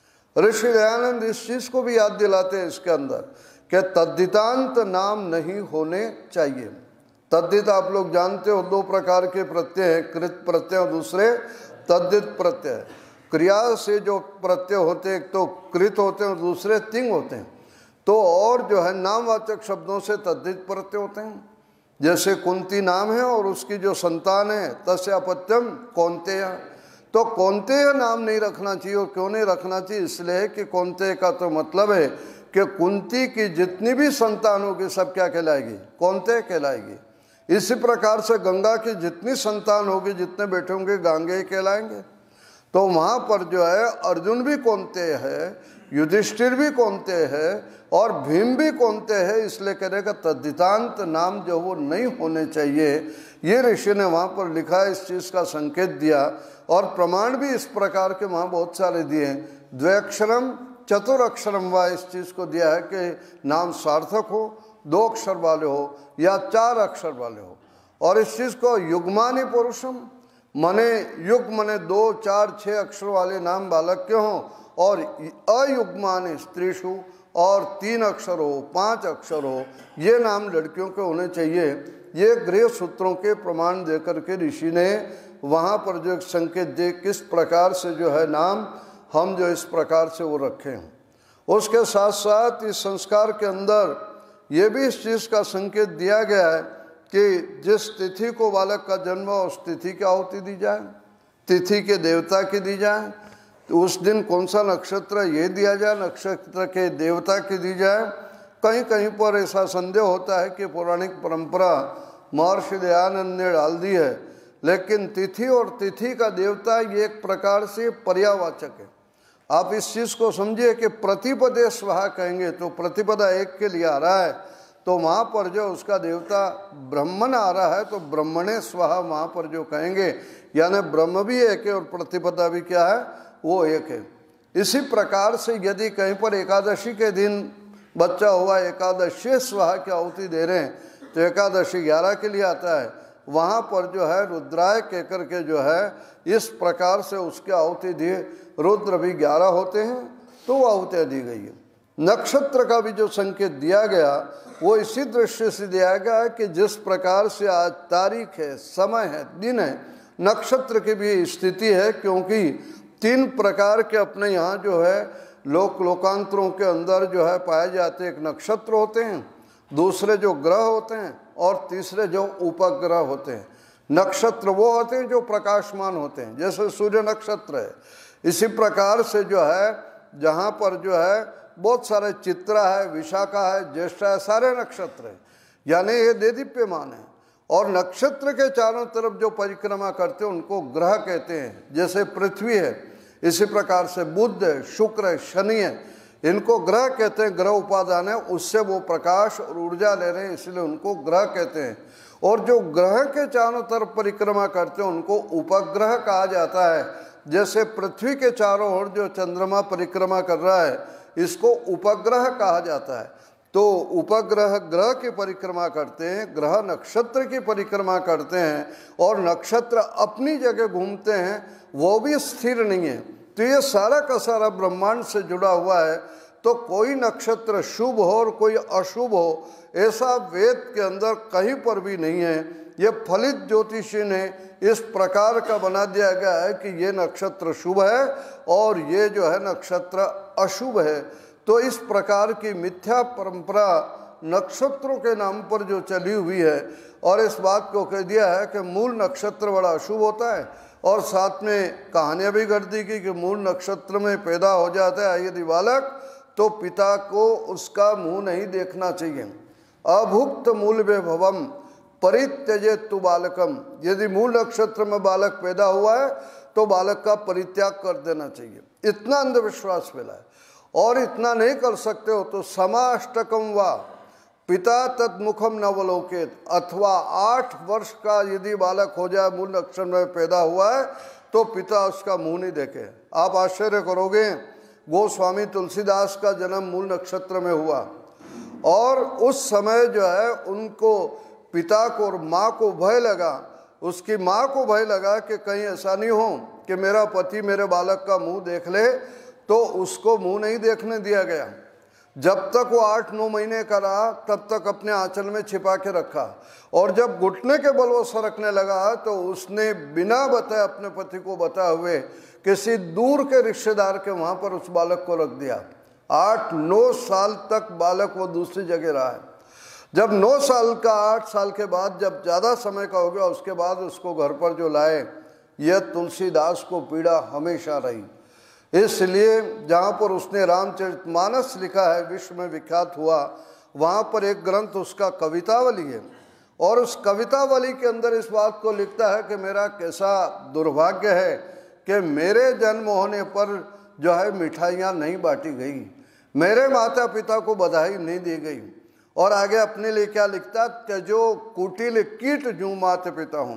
ऋषि दयानंद इस चीज को भी याद दिलाते हैं इसके अंदर कि तद्धितांत नाम नहीं होने चाहिए। तद्धित आप लोग जानते हो 2 प्रकार के प्रत्यय हैं, कृत प्रत्यय और दूसरे तद्धित प्रत्यय। क्रिया से जो प्रत्यय होते हैं एक तो कृत होते हैं और दूसरे तिंग होते हैं। तो और जो है नामवाचक शब्दों से तद्धित प्रत्यय होते हैं। जैसे कुंती नाम है और उसकी जो संतान है तस्य अपत्यम कौन्तेय, तो कौन्तेय नाम नहीं रखना चाहिए। और क्यों नहीं रखना चाहिए? इसलिए कि कौन्तेय का तो मतलब है कि कुंती की जितनी भी संतान होगी सब क्या कहलाएगी? कौन्तेय कहलाएगी। इसी प्रकार से गंगा की जितनी संतान होगी, जितने बेटे होंगे गांगेय कहलाएंगे। तो वहाँ पर जो है अर्जुन भी कौन्तेय है, युधिष्ठिर भी कौन्तेय है और भीम भी कौन्तेय है। इसलिए कह रहेगा तद्धितांत नाम जो वो नहीं होने चाहिए। ये ऋषि ने वहाँ पर लिखा है, इस चीज़ का संकेत दिया और प्रमाण भी इस प्रकार के वहाँ बहुत सारे दिए हैं। द्व्यक्षरम चतुरक्षरम व इस चीज़ को दिया है कि नाम सार्थक हो, 2 अक्षर वाले हो या 4 अक्षर वाले हो। और इस चीज़ को युग्मानि पुरुषम मने युग मने 2, 4, 6 अक्षर वाले नाम बालक के हों और अयुग्मानि स्त्रीषु और 3 अक्षर हो, 5 अक्षर हो, ये नाम लड़कियों के होने चाहिए। ये गृह सूत्रों के प्रमाण देकर के ऋषि ने वहाँ पर जो एक संकेत दे किस प्रकार से जो है नाम हम जो इस प्रकार से वो रखें। उसके साथ साथ इस संस्कार के अंदर ये भी इस चीज़ का संकेत दिया गया है कि जिस तिथि को बालक का जन्म हो उस तिथि की आहुति दी जाए, तिथि के देवता की दी जाए। तो उस दिन कौन सा नक्षत्र ये दिया जाए, नक्षत्र के देवता की दी जाए। कहीं कहीं पर ऐसा संदेह होता है कि पौराणिक परंपरा महर्षि दयानंद ने डाल दी है, लेकिन तिथि और तिथि का देवता ये एक प्रकार से पर्यावाचक है। आप इस चीज़ को समझिए कि प्रतिपदे स्वाहा कहेंगे तो प्रतिपदा एक के लिए आ रहा है, तो वहाँ पर जो उसका देवता ब्रह्मण आ रहा है तो ब्रह्मणे स्वाहा वहाँ पर जो कहेंगे, यानी ब्रह्म भी एक है और प्रतिपदा भी क्या है, वो एक है। इसी प्रकार से यदि कहीं पर एकादशी के दिन बच्चा हुआ, एकादशी स्वाहा की आहुति दे रहे हैं, तो एकादशी 11 के लिए आता है, वहाँ पर जो है रुद्राय कहकर के जो है इस प्रकार से उसके आहुति दिए। रुद्र भी 11 होते हैं तो वो आहुतियाँ दी गई है। नक्षत्र का भी जो संकेत दिया गया वो इसी दृष्टि से दिया गया है कि जिस प्रकार से आज तारीख है, समय है, दिन है, नक्षत्र की भी स्थिति है। क्योंकि 3 प्रकार के अपने यहाँ जो है लोकांतरों के अंदर जो है पाए जाते, एक नक्षत्र होते हैं, दूसरे जो ग्रह होते हैं और तीसरे जो उपग्रह होते हैं। नक्षत्र वो होते हैं जो प्रकाशमान होते हैं, जैसे सूर्य नक्षत्र है। इसी प्रकार से जो है जहाँ पर जो है बहुत सारे चित्रा है, विशाखा है, ज्येष्ठा है, सारे नक्षत्र हैं, यानी ये देदीप्यमान है। और नक्षत्र के चारों तरफ जो परिक्रमा करते हैं उनको ग्रह कहते हैं। जैसे पृथ्वी है, इसी प्रकार से बुध है, शुक्र है, शनि है, इनको ग्रह कहते हैं। ग्रह उपादान है, उससे वो प्रकाश और ऊर्जा ले रहे हैं, इसलिए उनको ग्रह कहते हैं। और जो ग्रह के चारों तरफ परिक्रमा करते हैं उनको उपग्रह कहा जाता है। जैसे पृथ्वी के चारों ओर जो चंद्रमा परिक्रमा कर रहा है, इसको उपग्रह कहा जाता है। तो उपग्रह ग्रह की परिक्रमा करते हैं, ग्रह नक्षत्र की परिक्रमा करते हैं, और नक्षत्र अपनी जगह घूमते हैं, वो भी स्थिर नहीं है। तो ये सारा का सारा ब्रह्मांड से जुड़ा हुआ है। तो कोई नक्षत्र शुभ हो और कोई अशुभ हो, ऐसा वेद के अंदर कहीं पर भी नहीं है। ये फलित ज्योतिषी ने इस प्रकार का बना दिया गया है कि ये नक्षत्र शुभ है और ये जो है नक्षत्र अशुभ है। तो इस प्रकार की मिथ्या परंपरा नक्षत्रों के नाम पर जो चली हुई है, और इस बात को कह दिया है कि मूल नक्षत्र बड़ा अशुभ होता है, और साथ में कहानियाँ भी कर दी कि मूल नक्षत्र में पैदा हो जाता है यदि बालक, तो पिता को उसका मुंह नहीं देखना चाहिए। अभुक्त मूल विभवम परित्यजे तु बालकम, यदि मूल नक्षत्र में बालक पैदा हुआ है तो बालक का परित्याग कर देना चाहिए। इतना अंधविश्वास फैला है। और इतना नहीं कर सकते हो तो समाष्टकम व पिता तत्मुखम नवलोकेत, अथवा 8 वर्ष का यदि बालक हो जाए, मूल नक्षत्र में पैदा हुआ है, तो पिता उसका मुंह नहीं देखे। आप आश्चर्य करोगे, गोस्वामी तुलसीदास का जन्म मूल नक्षत्र में हुआ और उस समय जो है उनको पिता को और माँ को भय लगा। उसकी माँ को भय लगा कि कहीं ऐसा नहीं हो कि मेरा पति मेरे बालक का मुंह देख ले, तो उसको मुंह नहीं देखने दिया गया। जब तक वो 8-9 महीने का रहा तब तक अपने आंचल में छिपा के रखा, और जब घुटने के बल वो सरकने लगा तो उसने बिना बताए अपने पति को बताए हुए किसी दूर के रिश्तेदार के वहाँ पर उस बालक को रख दिया। 8-9 साल तक बालक वो दूसरी जगह रहा है। जब 9 साल का 8 साल के बाद जब ज़्यादा समय का हो गया, उसके बाद उसको घर पर जो लाए, यह तुलसीदास को पीड़ा हमेशा रही। इसलिए जहाँ पर उसने रामचरितमानस लिखा है, विश्व में विख्यात हुआ, वहाँ पर एक ग्रंथ उसका कवितावली है, और उस कवितावली के अंदर इस बात को लिखता है कि मेरा कैसा दुर्भाग्य है कि मेरे जन्म होने पर जो है मिठाइयाँ नहीं बांटी गई, मेरे माता पिता को बधाई नहीं दी गई। और आगे अपने लिए क्या लिखता, त्यजो कुटिल कीट जूं माता पिता हूँ।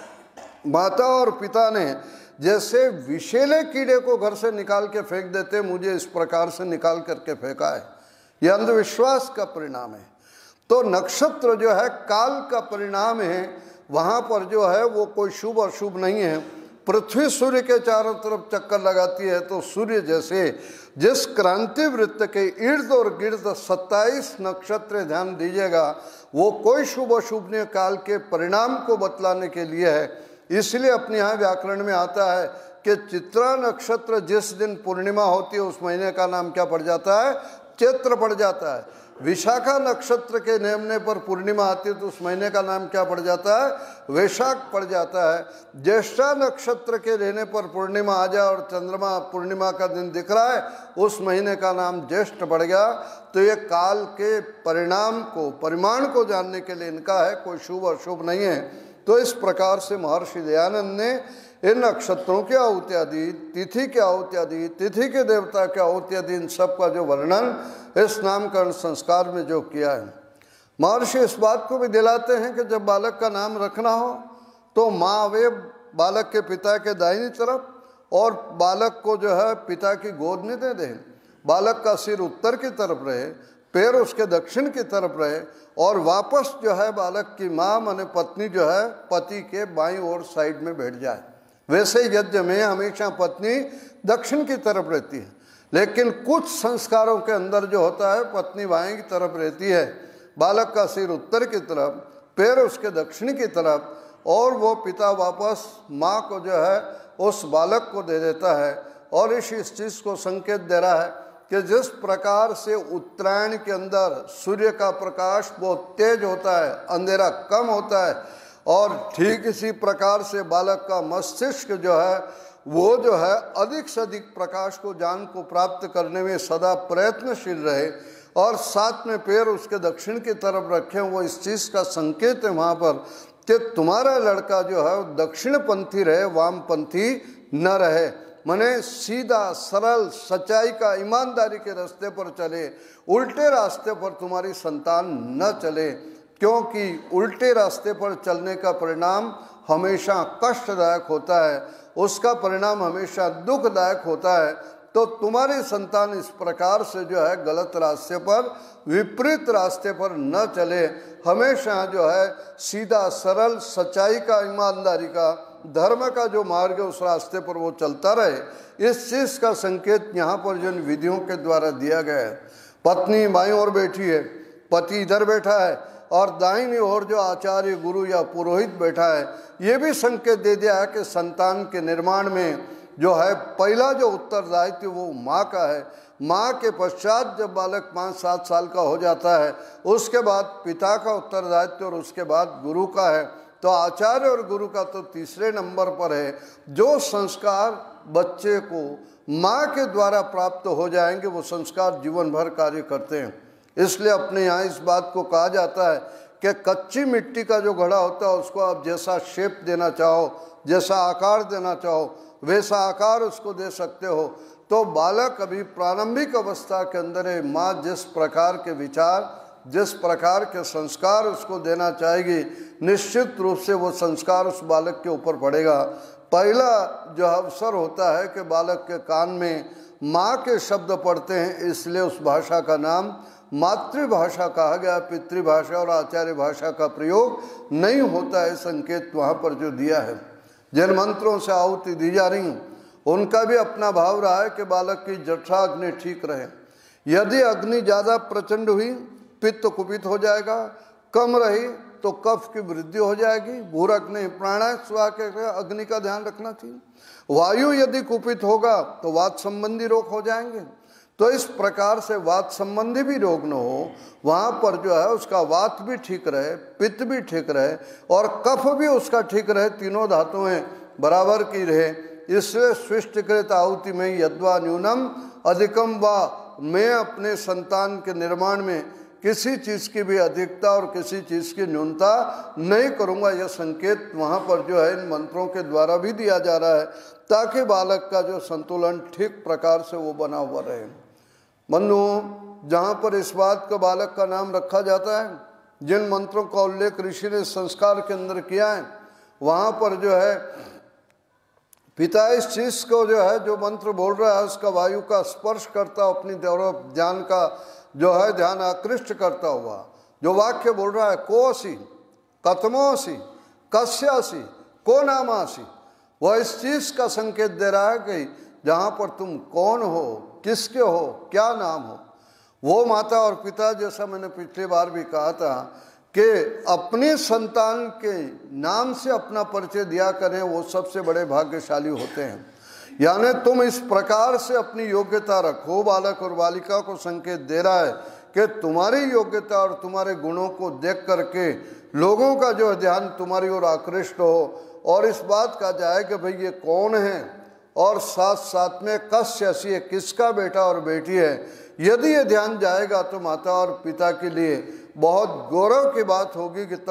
माता और पिता ने जैसे विषैले कीड़े को घर से निकाल के फेंक देते, मुझे इस प्रकार से निकाल करके फेंका है। यह अंधविश्वास का परिणाम है। तो नक्षत्र जो है काल का परिणाम है, वहाँ पर जो है वो कोई शुभ और शुभ नहीं है। पृथ्वी सूर्य के चारों तरफ चक्कर लगाती है, तो सूर्य जैसे जिस क्रांति वृत्त के इर्द और गिर्द 27 नक्षत्र ध्यान दीजिएगा, वो कोई शुभ अशुभ ने काल के परिणाम को बतलाने के लिए है। इसलिए अपने यहाँ व्याकरण में आता है कि चित्रा नक्षत्र जिस दिन पूर्णिमा होती है उस महीने का नाम क्या पड़ जाता है, चैत्र पड़ जाता है। विशाखा नक्षत्र के नेमने पर पूर्णिमा आती है तो उस महीने का नाम क्या पड़ जाता है, वैशाख पड़ जाता है। ज्येष्ठा नक्षत्र के रहने पर पूर्णिमा आ जाए और चंद्रमा पूर्णिमा का दिन दिख रहा है, उस महीने का नाम ज्येष्ठ पड़ गया। तो ये काल के परिणाम को, परिमाण को जानने के लिए इनका है, कोई शुभ और शुभ नहीं है। तो इस प्रकार से महर्षि दयानंद ने इन नक्षत्रों की आहुतियाँ दी, तिथि की आहुतियाँ दी, तिथि के देवता की आहुतियाँ दी, इन सब का जो वर्णन इस नामकरण संस्कार में जो किया है। महर्षि इस बात को भी दिलाते हैं कि जब बालक का नाम रखना हो तो माँ वे बालक के पिता के दाहिनी तरफ, और बालक को जो है पिता की गोद में दे दें। बालक का सिर उत्तर की तरफ रहे, पैर उसके दक्षिण की तरफ रहे, और वापस जो है बालक की माँ माने पत्नी जो है पति के बाईं ओर साइड में बैठ जाए। वैसे यज्ञ में हमेशा पत्नी दक्षिण की तरफ रहती है, लेकिन कुछ संस्कारों के अंदर जो होता है पत्नी बाएं की तरफ रहती है, बालक का सिर उत्तर की तरफ, पैर उसके दक्षिण की तरफ, और वो पिता वापस माँ को जो है उस बालक को दे देता है। और इस चीज़ को संकेत दे रहा है कि जिस प्रकार से उत्तरायण के अंदर सूर्य का प्रकाश बहुत तेज होता है, अंधेरा कम होता है, और ठीक इसी प्रकार से बालक का मस्तिष्क जो है वो जो है अधिक से अधिक प्रकाश को, ज्ञान को प्राप्त करने में सदा प्रयत्नशील रहे, और साथ में पैर उसके दक्षिण की तरफ रखें। वो इस चीज़ का संकेत है वहाँ पर कि तुम्हारा लड़का जो है दक्षिणपंथी रहे, वामपंथी न रहे, माने सीधा सरल सच्चाई का ईमानदारी के रास्ते पर चले, उल्टे रास्ते पर तुम्हारी संतान न चले, क्योंकि उल्टे रास्ते पर चलने का परिणाम हमेशा कष्टदायक होता है, उसका परिणाम हमेशा दुखदायक होता है। तो तुम्हारी संतान इस प्रकार से जो है गलत रास्ते पर, विपरीत रास्ते पर न चले, हमेशा जो है सीधा सरल सच्चाई का, ईमानदारी का, धर्म का जो मार्ग है उस रास्ते पर वो चलता रहे। इस चीज़ का संकेत यहाँ पर जिन विधियों के द्वारा दिया गया है। पत्नी बाईं ओर बैठी है, पति इधर बैठा है, और दाहिनी ओर जो आचार्य, गुरु या पुरोहित बैठा है, ये भी संकेत दे दिया है कि संतान के निर्माण में जो है पहला जो उत्तरदायित्व वो माँ का है। माँ के पश्चात जब बालक 5-7 साल का हो जाता है उसके बाद पिता का उत्तरदायित्व, और उसके बाद गुरु का है। तो आचार्य और गुरु का तो तीसरे नंबर पर है। जो संस्कार बच्चे को माँ के द्वारा प्राप्त हो जाएंगे वो संस्कार जीवन भर कार्य करते हैं। इसलिए अपने यहाँ इस बात को कहा जाता है कि कच्ची मिट्टी का जो घड़ा होता है उसको आप जैसा शेप देना चाहो, जैसा आकार देना चाहो, वैसा आकार उसको दे सकते हो। तो बालक अभी प्रारंभिक अवस्था के अंदर है, माँ जिस प्रकार के विचार, जिस प्रकार के संस्कार उसको देना चाहेगी, निश्चित रूप से वो संस्कार उस बालक के ऊपर पड़ेगा। पहला जो अवसर होता है कि बालक के कान में माँ के शब्द पढ़ते हैं, इसलिए उस भाषा का नाम मातृभाषा कहा गया। पितृभाषा और आचार्य भाषा का प्रयोग नहीं होता है, संकेत वहाँ पर जो दिया है। जिन मंत्रों से आहुति दी जा रही उनका भी अपना भाव रहा है कि बालक की जठरा अग्नि ठीक रहे। यदि अग्नि ज़्यादा प्रचंड हुई पित्त कुपित हो जाएगा, कम रही तो कफ की वृद्धि हो जाएगी। भूरक नहीं, प्राणायाम स्वाहा के अग्नि का ध्यान रखना चाहिए। वायु यदि कुपित होगा तो वात संबंधी रोग हो जाएंगे। तो इस प्रकार से वात संबंधी भी रोग न हो, वहाँ पर जो है उसका वात भी ठीक रहे, पित्त भी ठीक रहे और कफ भी उसका ठीक रहे, तीनों धातुएं बराबर की रहे। इसलिए सृष्टिकृत आहुति में यद्वा न्यूनम अधिकम वा, मैं अपने संतान के निर्माण में किसी चीज़ की भी अधिकता और किसी चीज़ की न्यूनता नहीं करूँगा। यह संकेत वहाँ पर जो है इन मंत्रों के द्वारा भी दिया जा रहा है, ताकि बालक का जो संतुलन ठीक प्रकार से वो बना हुआ रहे। बंधुओं, जहाँ पर इस बात का बालक का नाम रखा जाता है, जिन मंत्रों का उल्लेख ऋषि ने संस्कार के अंदर किया है, वहाँ पर जो है पिता इस चीज़ को जो है जो मंत्र बोल रहा है उसका वायु का स्पर्श करता अपनी ध्यान का जो है ध्यान आकृष्ट करता हुआ जो वाक्य बोल रहा है, को असी, कतमो असी, कस्य असी, को नामासी, वह इस चीज़ का संकेत दे रहा है कि जहाँ पर तुम कौन हो, किसके हो, क्या नाम हो। वो माता और पिता, जैसा मैंने पिछली बार भी कहा था कि अपने संतान के नाम से अपना परिचय दिया करें, वो सबसे बड़े भाग्यशाली होते हैं। यानी तुम इस प्रकार से अपनी योग्यता रखो। बालक और बालिका को संकेत दे रहा है कि तुम्हारी योग्यता और तुम्हारे गुणों को देख करके लोगों का जो ध्यान तुम्हारी ओर आकृष्ट हो और इस बात का जाए कि भाई ये कौन है और साथ साथ में कस्य असी, किसका बेटा और बेटी है। यदि ये ध्यान जाएगा तो माता और पिता के लिए बहुत गौरव की बात होगी कि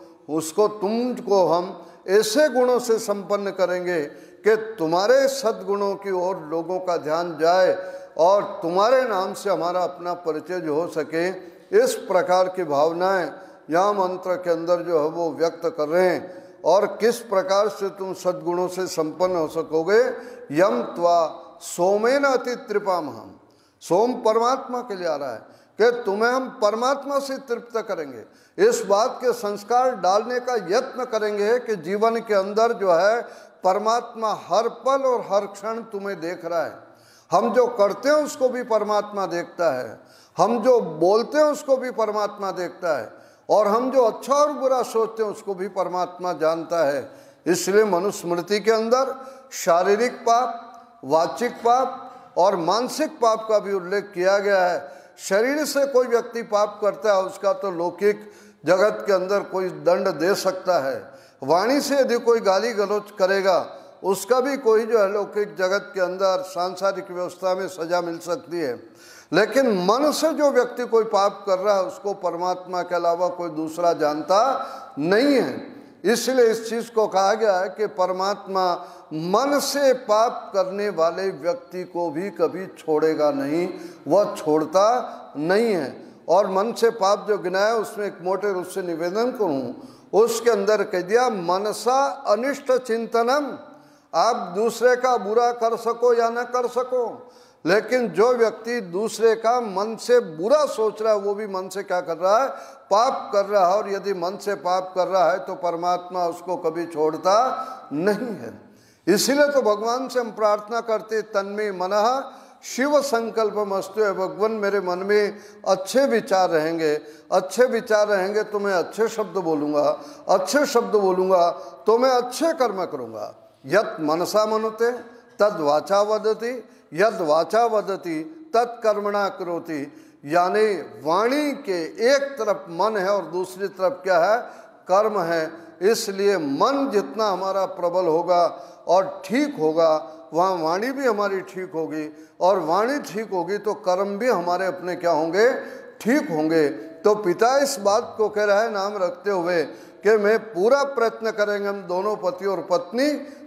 तुमको हम ऐसे गुणों से संपन्न करेंगे कि तुम्हारे सद्गुणों की ओर लोगों का ध्यान जाए और तुम्हारे नाम से हमारा अपना परिचय जो हो सके। इस प्रकार की भावनाएं यहाँ मंत्र के अंदर जो है वो व्यक्त कर रहे हैं। और किस प्रकार से तुम सद्गुणों से संपन्न हो सकोगे। यम त्वा सोमेन अति तृपामहम, सोम परमात्मा के लिए आ रहा है कि तुम्हें हम परमात्मा से तृप्त करेंगे। इस बात के संस्कार डालने का यत्न करेंगे कि जीवन के अंदर जो है परमात्मा हर पल और हर क्षण तुम्हें देख रहा है। हम जो करते हैं उसको भी परमात्मा देखता है, हम जो बोलते हैं उसको भी परमात्मा देखता है और हम जो अच्छा और बुरा सोचते हैं उसको भी परमात्मा जानता है। इसलिए मनुस्मृति के अंदर शारीरिक पाप, वाचिक पाप और मानसिक पाप का भी उल्लेख किया गया है। शरीर से कोई व्यक्ति पाप करता है उसका तो लौकिक जगत के अंदर कोई दंड दे सकता है। वाणी से यदि कोई गाली गलौज करेगा उसका भी कोई जो है लौकिक जगत के अंदर सांसारिक व्यवस्था में सजा मिल सकती है। लेकिन मन से जो व्यक्ति कोई पाप कर रहा है उसको परमात्मा के अलावा कोई दूसरा जानता नहीं है। इसलिए इस चीज़ को कहा गया है कि परमात्मा मन से पाप करने वाले व्यक्ति को भी कभी छोड़ेगा नहीं, वह छोड़ता नहीं है। और मन से पाप जो गिनाया उसमें एक मोटे रूप से निवेदन करूँ, उसके अंदर कह दिया मनसा अनिष्ट चिंतनम। आप दूसरे का बुरा कर सको या न कर सको, लेकिन जो व्यक्ति दूसरे का मन से बुरा सोच रहा है वो भी मन से क्या कर रहा है, पाप कर रहा है। और यदि मन से पाप कर रहा है तो परमात्मा उसको कभी छोड़ता नहीं है। इसीलिए तो भगवान से हम प्रार्थना करते तन्मे मनः शिव संकल्पमस्तु। भगवान मेरे मन में अच्छे विचार रहेंगे, अच्छे विचार रहेंगे तो मैं अच्छे शब्द बोलूँगा, अच्छे शब्द बोलूँगा तो मैं अच्छे कर्म करूँगा। यत् मनसा मनुते तद वाचा वदति, यद वाचा वदति तत्कर्मणा करोति। यानी वाणी के एक तरफ मन है और दूसरी तरफ क्या है, कर्म है। इसलिए मन जितना हमारा प्रबल होगा और ठीक होगा, वहाँ वाणी भी हमारी ठीक होगी और वाणी ठीक होगी तो कर्म भी हमारे अपने क्या होंगे, ठीक होंगे। तो पिता इस बात को कह रहा है नाम रखते हुए कि मैं पूरा प्रयत्न करेंगे हम दोनों पति और पत्नी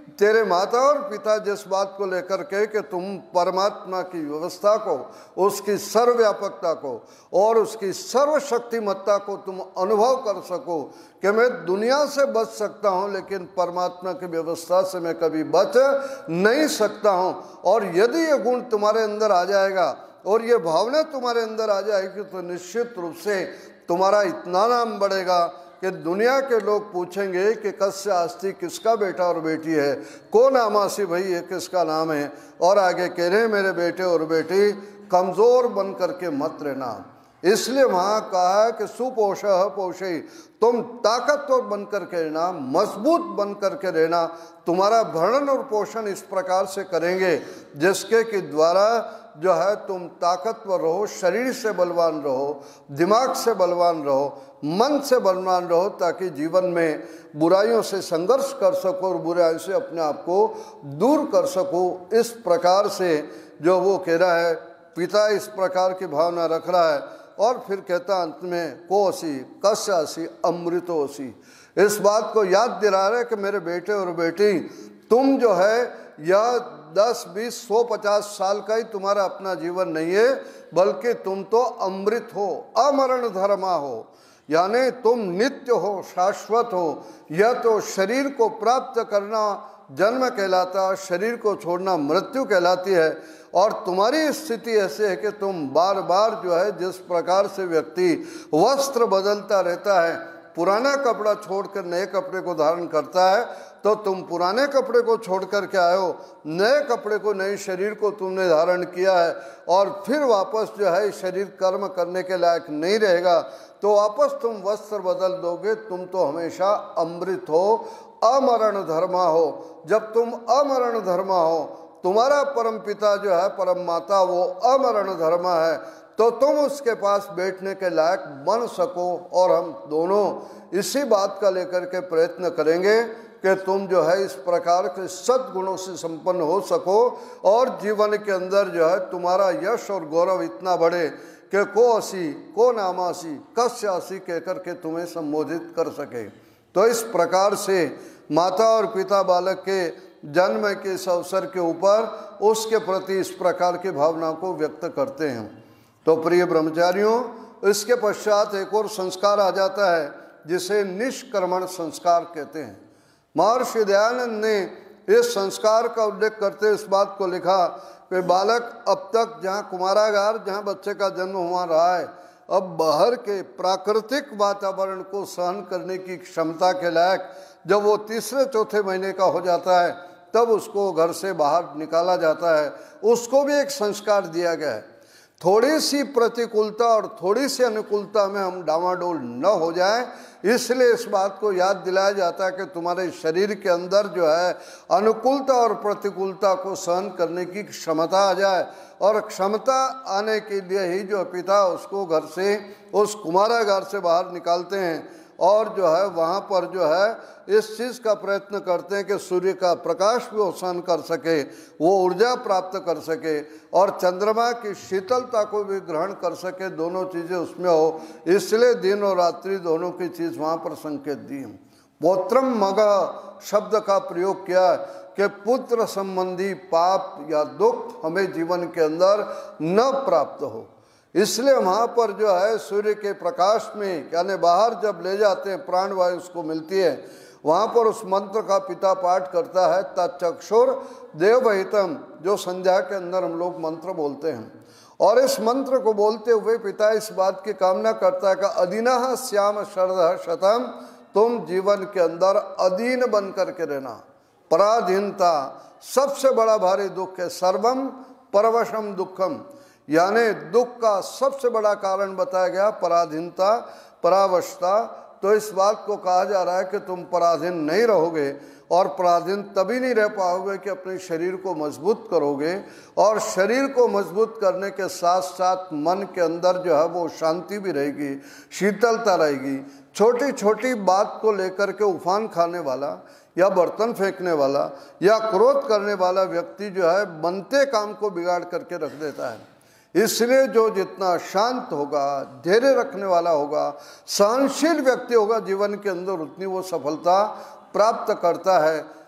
तेरे माता और पिता जिस बात को लेकर के कि तुम परमात्मा की व्यवस्था को, उसकी सर्वव्यापकता को और उसकी सर्वशक्तिमत्ता को तुम अनुभव कर सको कि मैं दुनिया से बच सकता हूं लेकिन परमात्मा की व्यवस्था से मैं कभी बच नहीं सकता हूं। और यदि ये गुण तुम्हारे अंदर आ जाएगा और ये भावना तुम्हारे अंदर आ जाएगी तो निश्चित रूप से तुम्हारा इतना नाम बढ़ेगा कि दुनिया के लोग पूछेंगे कि कस्य आस्ति किसका बेटा और बेटी है, कौन आमासी भाई ये किसका नाम है। और आगे कह रहे मेरे बेटे और बेटी कमजोर बन करके मत रहना। इसलिए वहां कहा कि सुपोषः पोषई, तुम ताकतवर बन करके रहना, मजबूत बन करके रहना। तुम्हारा भरण और पोषण इस प्रकार से करेंगे जिसके कि द्वारा जो है तुम ताकतवर रहो, शरीर से बलवान रहो, दिमाग से बलवान रहो, मन से बलवान रहो, ताकि जीवन में बुराइयों से संघर्ष कर सको और बुराइयों से अपने आप को दूर कर सको। इस प्रकार से जो वो कह रहा है, पिता इस प्रकार की भावना रख रहा है। और फिर कहता अंत में कोसी कस्यासी अमृतोसी, इस बात को याद दिला रहे कि मेरे बेटे और बेटी तुम जो है यह 10, 20, 100, 50 साल का ही तुम्हारा अपना जीवन नहीं है, बल्कि तुम तो अमृत हो, अमरण धर्मा हो, यानी तुम नित्य हो, शाश्वत हो। यह तो शरीर को प्राप्त करना जन्म कहलाता, शरीर को छोड़ना मृत्यु कहलाती है। और तुम्हारी स्थिति ऐसे है कि तुम बार बार जो है जिस प्रकार से व्यक्ति वस्त्र बदलता रहता है, पुराना कपड़ा छोड़कर नए कपड़े को धारण करता है, तो तुम पुराने कपड़े को छोड़ कर के आए हो, नए कपड़े को, नए शरीर को तुमने धारण किया है। और फिर वापस जो है शरीर कर्म करने के लायक नहीं रहेगा, तो वापस तुम वस्त्र बदल दोगे। तुम तो हमेशा अमृत हो, अमरण धर्मा हो। जब तुम अमरण धर्मा हो, तुम्हारा परम पिता जो है परम माता वो अमरण धर्मा है, तो तुम उसके पास बैठने के लायक बन सको। और हम दोनों इसी बात का लेकर के प्रयत्न करेंगे कि तुम जो है इस प्रकार के सद्गुणों से संपन्न हो सको और जीवन के अंदर जो है तुम्हारा यश और गौरव इतना बढ़े कि को असी, को नामासी, कस्यासी कहकर के तुम्हें संबोधित कर सके। तो इस प्रकार से माता और पिता बालक के जन्म के इस अवसर के ऊपर उसके प्रति इस प्रकार की भावना को व्यक्त करते हैं। तो प्रिय ब्रह्मचारियों, इसके पश्चात एक और संस्कार आ जाता है जिसे निष्क्रमण संस्कार कहते हैं। महर्षि दयानंद ने इस संस्कार का उल्लेख करते इस बात को लिखा कि बालक अब तक जहाँ कुमारागार, जहाँ बच्चे का जन्म हुआ रहा है, अब बाहर के प्राकृतिक वातावरण को सहन करने की क्षमता के लायक जब वो 3-4 महीने का हो जाता है, तब उसको घर से बाहर निकाला जाता है। उसको भी एक संस्कार दिया गया है। थोड़ी सी प्रतिकूलता और थोड़ी सी अनुकूलता में हम डामाडोल न हो जाएं, इसलिए इस बात को याद दिलाया जाता है कि तुम्हारे शरीर के अंदर जो है अनुकूलता और प्रतिकूलता को सहन करने की क्षमता आ जाए। और क्षमता आने के लिए ही जो पिता उसको घर से, उस कुमारागार से बाहर निकालते हैं और जो है वहाँ पर जो है इस चीज़ का प्रयत्न करते हैं कि सूर्य का प्रकाश भी वो सहन कर सके, वो ऊर्जा प्राप्त कर सके और चंद्रमा की शीतलता को भी ग्रहण कर सके, दोनों चीज़ें उसमें हो। इसलिए दिन और रात्रि दोनों की चीज़ वहाँ पर संकेत दी। पौत्रम मगः शब्द का प्रयोग किया कि पुत्र संबंधी पाप या दुख हमें जीवन के अंदर न प्राप्त हो। इसलिए वहाँ पर जो है सूर्य के प्रकाश में यानी बाहर जब ले जाते हैं, प्राणवायु उसको मिलती है, वहाँ पर उस मंत्र का पिता पाठ करता है तच्चक्षुर देवहितम, जो संध्या के अंदर हम लोग मंत्र बोलते हैं। और इस मंत्र को बोलते हुए पिता इस बात की कामना करता है कि अधीनः श्याम शरदः शतम, तुम जीवन के अंदर अधीन बन करके रहना। पराधीनता सबसे बड़ा भारी दुख है। सर्वम परवशम दुखम, यानी दुख का सबसे बड़ा कारण बताया गया पराधीनता, परावशता। तो इस बात को कहा जा रहा है कि तुम पराधीन नहीं रहोगे, और पराधीन तभी नहीं रह पाओगे कि अपने शरीर को मजबूत करोगे, और शरीर को मजबूत करने के साथ साथ मन के अंदर जो है वो शांति भी रहेगी, शीतलता रहेगी। छोटी छोटी बात को लेकर के उफान खाने वाला या बर्तन फेंकने वाला या क्रोध करने वाला व्यक्ति जो है बनते काम को बिगाड़ करके रख देता है। इसलिए जो जितना शांत होगा, धैर्य रखने वाला होगा, सहनशील व्यक्ति होगा जीवन के अंदर, उतनी वो सफलता प्राप्त करता है।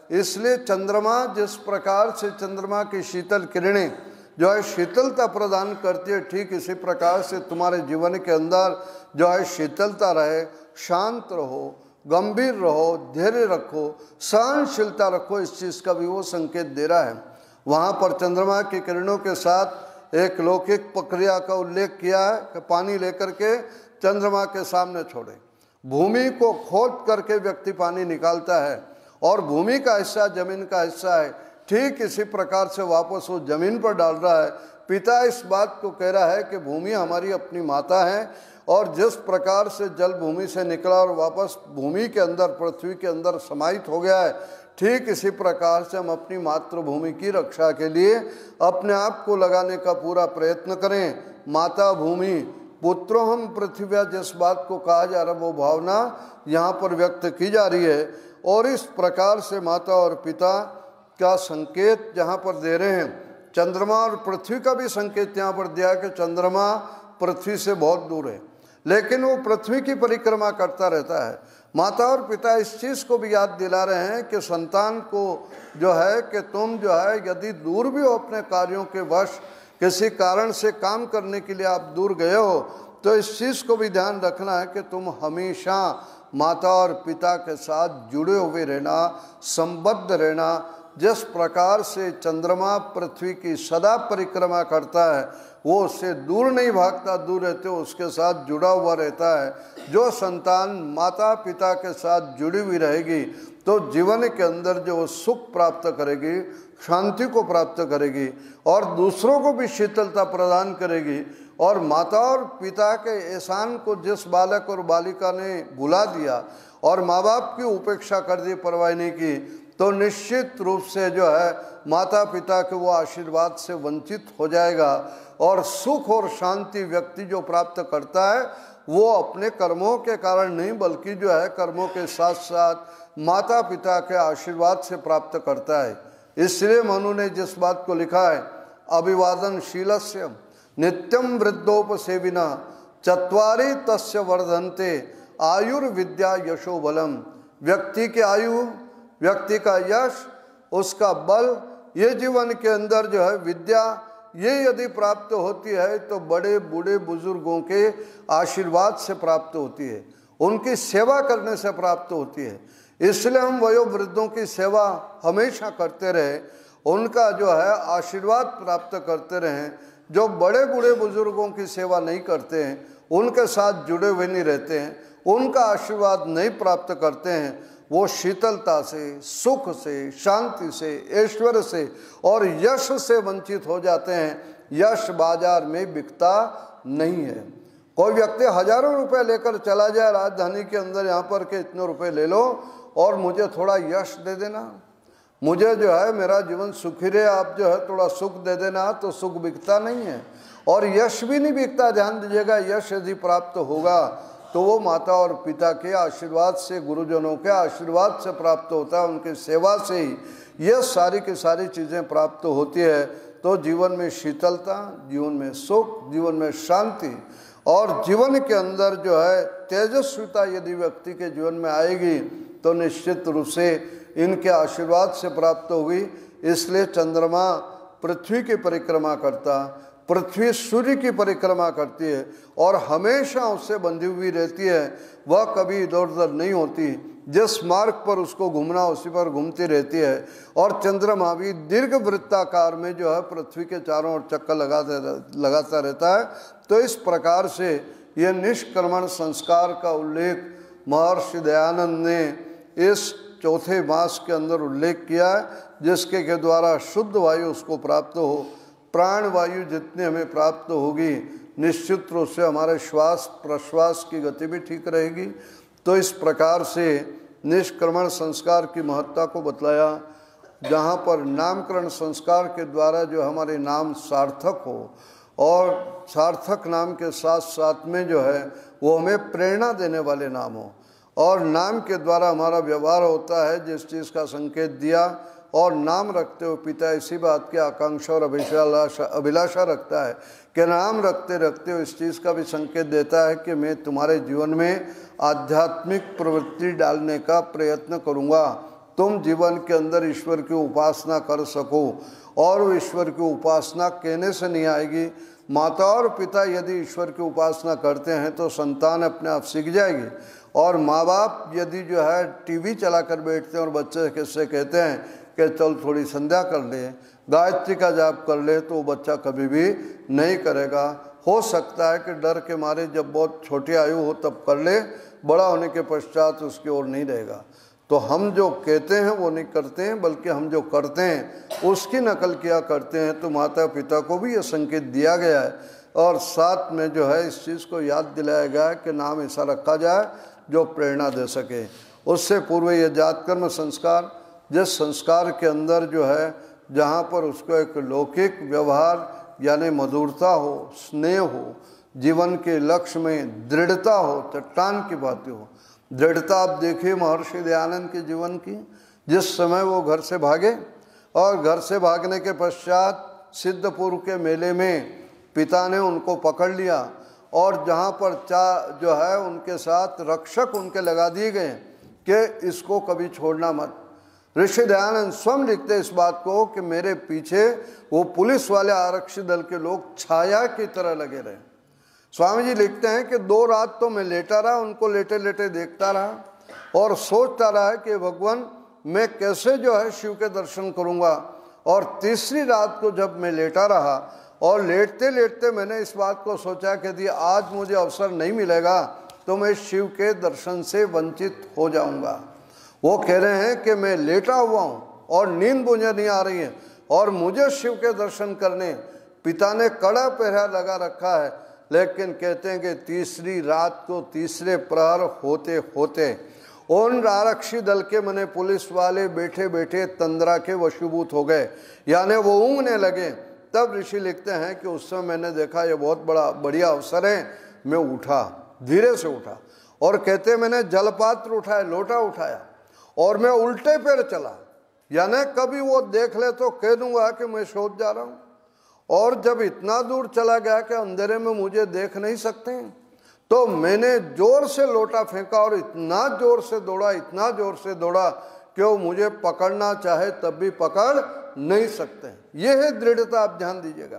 इसलिए चंद्रमा जिस प्रकार से चंद्रमा की शीतल किरणें जो है शीतलता प्रदान करती है, ठीक इसी प्रकार से तुम्हारे जीवन के अंदर जो है शीतलता रहे, शांत रहो, गंभीर रहो, धैर्य रखो, सहनशीलता रखो। इस चीज़ का भी वो संकेत दे रहा है। वहाँ पर चंद्रमा की किरणों के साथ एक लौकिक प्रक्रिया का उल्लेख किया है कि पानी लेकर के चंद्रमा के सामने छोड़े। भूमि को खोद करके व्यक्ति पानी निकालता है और भूमि का हिस्सा जमीन का हिस्सा है, ठीक इसी प्रकार से वापस वो जमीन पर डाल रहा है। पिता इस बात को कह रहा है कि भूमि हमारी अपनी माता है और जिस प्रकार से जल भूमि से निकला और वापस भूमि के अंदर, पृथ्वी के अंदर समाहित हो गया है, ठीक इसी प्रकार से हम अपनी मातृभूमि की रक्षा के लिए अपने आप को लगाने का पूरा प्रयत्न करें। माता भूमि पुत्रोहम पृथ्वी, जिस बात को कहा जा रहा है वो भावना यहाँ पर व्यक्त की जा रही है। और इस प्रकार से माता और पिता का संकेत जहाँ पर दे रहे हैं, चंद्रमा और पृथ्वी का भी संकेत यहाँ पर दिया कि चंद्रमा पृथ्वी से बहुत दूर है, लेकिन वो पृथ्वी की परिक्रमा करता रहता है। माता और पिता इस चीज़ को भी याद दिला रहे हैं कि संतान को जो है कि तुम जो है यदि दूर भी हो अपने कार्यों के वश, किसी कारण से काम करने के लिए आप दूर गए हो, तो इस चीज़ को भी ध्यान रखना है कि तुम हमेशा माता और पिता के साथ जुड़े हुए रहना, संबद्ध रहना। जिस प्रकार से चंद्रमा पृथ्वी की सदा परिक्रमा करता है, वो उससे दूर नहीं भागता, दूर रहते हो उसके साथ जुड़ा हुआ रहता है। जो संतान माता पिता के साथ जुड़ी हुई रहेगी तो जीवन के अंदर जो सुख प्राप्त करेगी, शांति को प्राप्त करेगी और दूसरों को भी शीतलता प्रदान करेगी। और माता और पिता के एहसान को जिस बालक और बालिका ने भुला दिया और माँ बाप की उपेक्षा कर दी, परवाह नहीं की, तो निश्चित रूप से जो है माता पिता के वो आशीर्वाद से वंचित हो जाएगा। और सुख और शांति व्यक्ति जो प्राप्त करता है वो अपने कर्मों के कारण नहीं, बल्कि जो है कर्मों के साथ साथ माता पिता के आशीर्वाद से प्राप्त करता है। इसलिए मनु ने जिस बात को लिखा है, अभिवादनशीलस्य नित्यम वृद्धोपसेविना चत्वारि तस्य वर्धन्ते आयुर्विद्या यशो बलम। व्यक्ति की आयु, व्यक्ति का यश, उसका बल, ये जीवन के अंदर जो है विद्या, ये यदि प्राप्त होती है तो बड़े बूढ़े बुजुर्गों के आशीर्वाद से प्राप्त होती है, उनकी सेवा करने से प्राप्त होती है। इसलिए हम वयोवृद्धों की सेवा हमेशा करते रहे, उनका जो है आशीर्वाद प्राप्त करते रहें। जो बड़े बूढ़े बुजुर्गों की सेवा नहीं करते हैं, उनके साथ जुड़े हुए नहीं रहते हैं, उनका आशीर्वाद नहीं प्राप्त करते हैं, वो शीतलता से, सुख से, शांति से, ऐश्वर्य से और यश से वंचित हो जाते हैं। यश बाजार में बिकता नहीं है। कोई व्यक्ति हजारों रुपए लेकर चला जाए राजधानी के अंदर, यहाँ पर के इतने रुपए ले लो और मुझे थोड़ा यश दे देना, मुझे जो है मेरा जीवन सुखी रहे, आप जो है थोड़ा सुख दे देना, तो सुख बिकता नहीं है और यश भी नहीं बिकता। ध्यान दीजिएगा, यश यदि प्राप्त होगा तो वो माता और पिता के आशीर्वाद से, गुरुजनों के आशीर्वाद से प्राप्त होता है, उनकी सेवा से ही ये सारी की सारी चीज़ें प्राप्त होती है। तो जीवन में शीतलता, जीवन में सुख, जीवन में शांति और जीवन के अंदर जो है तेजस्विता यदि व्यक्ति के जीवन में आएगी तो निश्चित रूप से इनके आशीर्वाद से प्राप्त होगी। इसलिए चंद्रमा पृथ्वी की परिक्रमा करता, पृथ्वी सूर्य की परिक्रमा करती है और हमेशा उससे बंधी हुई रहती है, वह कभी इधर उधर नहीं होती। जिस मार्ग पर उसको घूमना उसी पर घूमती रहती है। और चंद्रमा भी दीर्घ वृत्ताकार में जो है पृथ्वी के चारों ओर चक्कर लगाता रहता है। तो इस प्रकार से यह निष्क्रमण संस्कार का उल्लेख महर्षि दयानंद ने इस चौथे मास के अंदर उल्लेख किया है, जिसके के द्वारा शुद्ध वायु उसको प्राप्त हो। प्राण वायु जितनी हमें प्राप्त होगी, निश्चित रूप से हमारे श्वास प्रश्वास की गति भी ठीक रहेगी। तो इस प्रकार से निष्क्रमण संस्कार की महत्ता को बतलाया, जहाँ पर नामकरण संस्कार के द्वारा जो हमारे नाम सार्थक हो और सार्थक नाम के साथ साथ में जो है वो हमें प्रेरणा देने वाले नाम हो। और नाम के द्वारा हमारा व्यवहार होता है, जिस चीज़ का संकेत दिया। और नाम रखते हुए पिता इसी बात की आकांक्षा और अभिलाषा रखता है कि नाम रखते रखते हुए इस चीज़ का भी संकेत देता है कि मैं तुम्हारे जीवन में आध्यात्मिक प्रवृत्ति डालने का प्रयत्न करूँगा, तुम जीवन के अंदर ईश्वर की उपासना कर सको। और ईश्वर की उपासना कहने से नहीं आएगी। माता और पिता यदि ईश्वर की उपासना करते हैं तो संतान अपने आप सीख जाएगी। और माँ बाप यदि जो है टीवी चला कर बैठते हैं और बच्चे से कहते हैं कि चल थोड़ी संध्या कर ले, गायत्री का जाप कर ले, तो वो बच्चा कभी भी नहीं करेगा। हो सकता है कि डर के मारे जब बहुत छोटी आयु हो तब कर ले, बड़ा होने के पश्चात उसकी ओर नहीं रहेगा। तो हम जो कहते हैं वो नहीं करते हैं, बल्कि हम जो करते हैं उसकी नकल किया करते हैं। तो माता पिता को भी ये संकेत दिया गया है और साथ में जो है इस चीज़ को याद दिलाया गया है कि नाम ऐसा रखा जाए जो प्रेरणा दे सके। उससे पूर्व ये जात कर्म संस्कार, जिस संस्कार के अंदर जो है जहाँ पर उसको एक लौकिक व्यवहार यानी मधुरता हो, स्नेह हो, जीवन के लक्ष्य में दृढ़ता हो, चट्टान की बातें हो। दृढ़ता आप देखिए महर्षि दयानंद के जीवन की। जिस समय वो घर से भागे और घर से भागने के पश्चात सिद्धपुर के मेले में पिता ने उनको पकड़ लिया और जहाँ पर जो है उनके साथ रक्षक उनके लगा दिए गए कि इसको कभी छोड़ना मत। ऋषि दयानंद स्वयं लिखते इस बात को कि मेरे पीछे वो पुलिस वाले आरक्षी दल के लोग छाया की तरह लगे रहे। स्वामी जी लिखते हैं कि 2 रात तो मैं लेटा रहा, उनको लेटे लेटे देखता रहा और सोचता रहा कि भगवान मैं कैसे जो है शिव के दर्शन करूंगा। और तीसरी रात को जब मैं लेटा रहा और लेटते लेटते मैंने इस बात को सोचा कि यदि आज मुझे अवसर नहीं मिलेगा तो मैं शिव के दर्शन से वंचित हो जाऊंगा। वो कह रहे हैं कि मैं लेटा हुआ हूँ और नींद मुझे नहीं आ रही है और मुझे शिव के दर्शन करने पिता ने कड़ा पहरा लगा रखा है। लेकिन कहते हैं कि तीसरी रात को तीसरे प्रहर होते होते उन आरक्षी दल के मने पुलिस वाले बैठे बैठे तंद्रा के वशीभूत हो गए, यानी वो ऊँघने लगे। तब ऋषि लिखते हैं कि उस समय मैंने देखा ये बहुत बढ़िया अवसर है। मैं उठा, धीरे से उठा और कहते मैंने जलपात्र उठाया, लोटा उठाया और मैं उल्टे पैर चला, यानी कभी वो देख ले तो कह दूंगा कि मैं सोच जा रहा हूँ। और जब इतना दूर चला गया कि अंधेरे में मुझे देख नहीं सकते, तो मैंने जोर से लोटा फेंका और इतना जोर से दौड़ा, इतना जोर से दौड़ा कि वो मुझे पकड़ना चाहे तब भी पकड़ नहीं सकते। ये है दृढ़ता। आप ध्यान दीजिएगा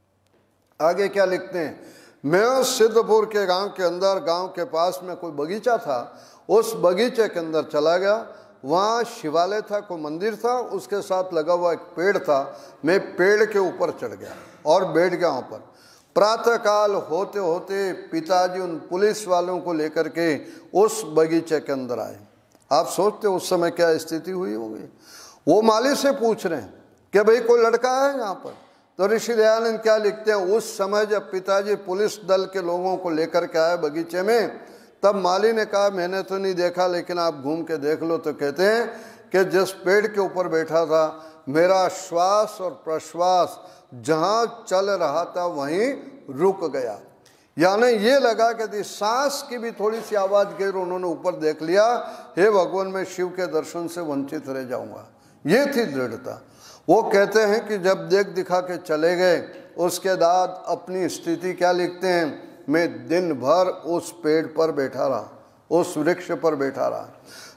आगे क्या लिखते हैं। मैं सिद्धपुर के गांव के अंदर, गांव के पास में कोई बगीचा था, उस बगीचे के अंदर चला गया। वहाँ शिवालय था, कोई मंदिर था, उसके साथ लगा हुआ एक पेड़ था। मैं पेड़ के ऊपर चढ़ गया और बैठ गया वहाँ पर। प्रातःकाल होते होते पिताजी उन पुलिस वालों को लेकर के उस बगीचे के अंदर आए। आप सोचते उस समय क्या स्थिति हुई होगी। वो माली से पूछ रहे हैं कि भाई कोई लड़का है यहाँ पर। तो ऋषि दयानंद क्या लिखते हैं, उस समय जब पिताजी पुलिस दल के लोगों को लेकर के आए बगीचे में, तब माली ने कहा मैंने तो नहीं देखा लेकिन आप घूम के देख लो। तो कहते हैं कि जिस पेड़ के ऊपर बैठा था, मेरा श्वास और प्रश्वास जहाँ चल रहा था वहीं रुक गया। यानी ये लगा कि सांस की भी थोड़ी सी आवाज़ गई, उन्होंने ऊपर देख लिया, हे भगवान मैं शिव के दर्शन से वंचित रह जाऊंगा। ये थी दृढ़ता। वो कहते हैं कि जब देख दिखा के चले गए, उसके बाद अपनी स्थिति क्या लिखते हैं, मैं दिन भर उस पेड़ पर बैठा रहा, उस वृक्ष पर बैठा रहा,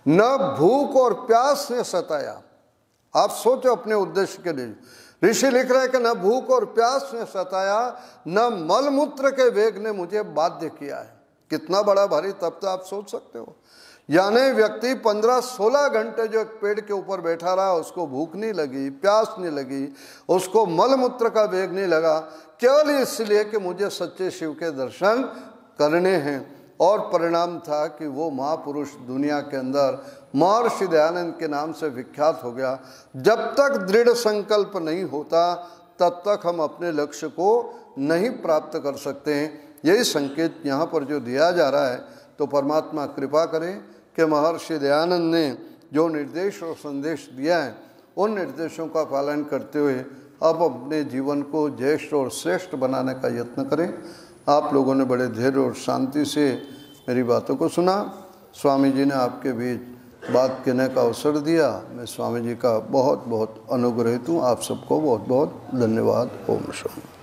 न भूख और प्यास ने सताया। आप सोचो अपने उद्देश्य के लिए। ऋषि लिख रहे हैं कि न भूख और प्यास ने सताया, न मलमूत्र के वेग ने मुझे बाध्य किया है। कितना बड़ा भारी तप तो आप सोच सकते हो। यानी व्यक्ति 15-16 घंटे जो एक पेड़ के ऊपर बैठा रहा, उसको भूख नहीं लगी, प्यास नहीं लगी, उसको मलमूत्र का वेग नहीं लगा, केवल इसलिए कि मुझे सच्चे शिव के दर्शन करने हैं। और परिणाम था कि वो महापुरुष दुनिया के अंदर महर्षि दयानंद के नाम से विख्यात हो गया। जब तक दृढ़ संकल्प नहीं होता तब तक हम अपने लक्ष्य को नहीं प्राप्त कर सकते हैं। यही संकेत यहाँ पर जो दिया जा रहा है, तो परमात्मा कृपा करें कि महर्षि दयानंद ने जो निर्देश और संदेश दिया है, उन निर्देशों का पालन करते हुए अब अपने जीवन को ज्येष्ठ और श्रेष्ठ बनाने का यत्न करें। आप लोगों ने बड़े धैर्य और शांति से मेरी बातों को सुना। स्वामी जी ने आपके बीच बात कहने का अवसर दिया। मैं स्वामी जी का बहुत बहुत अनुग्रहित हूँ। आप सबको बहुत बहुत धन्यवाद। ओम शांति।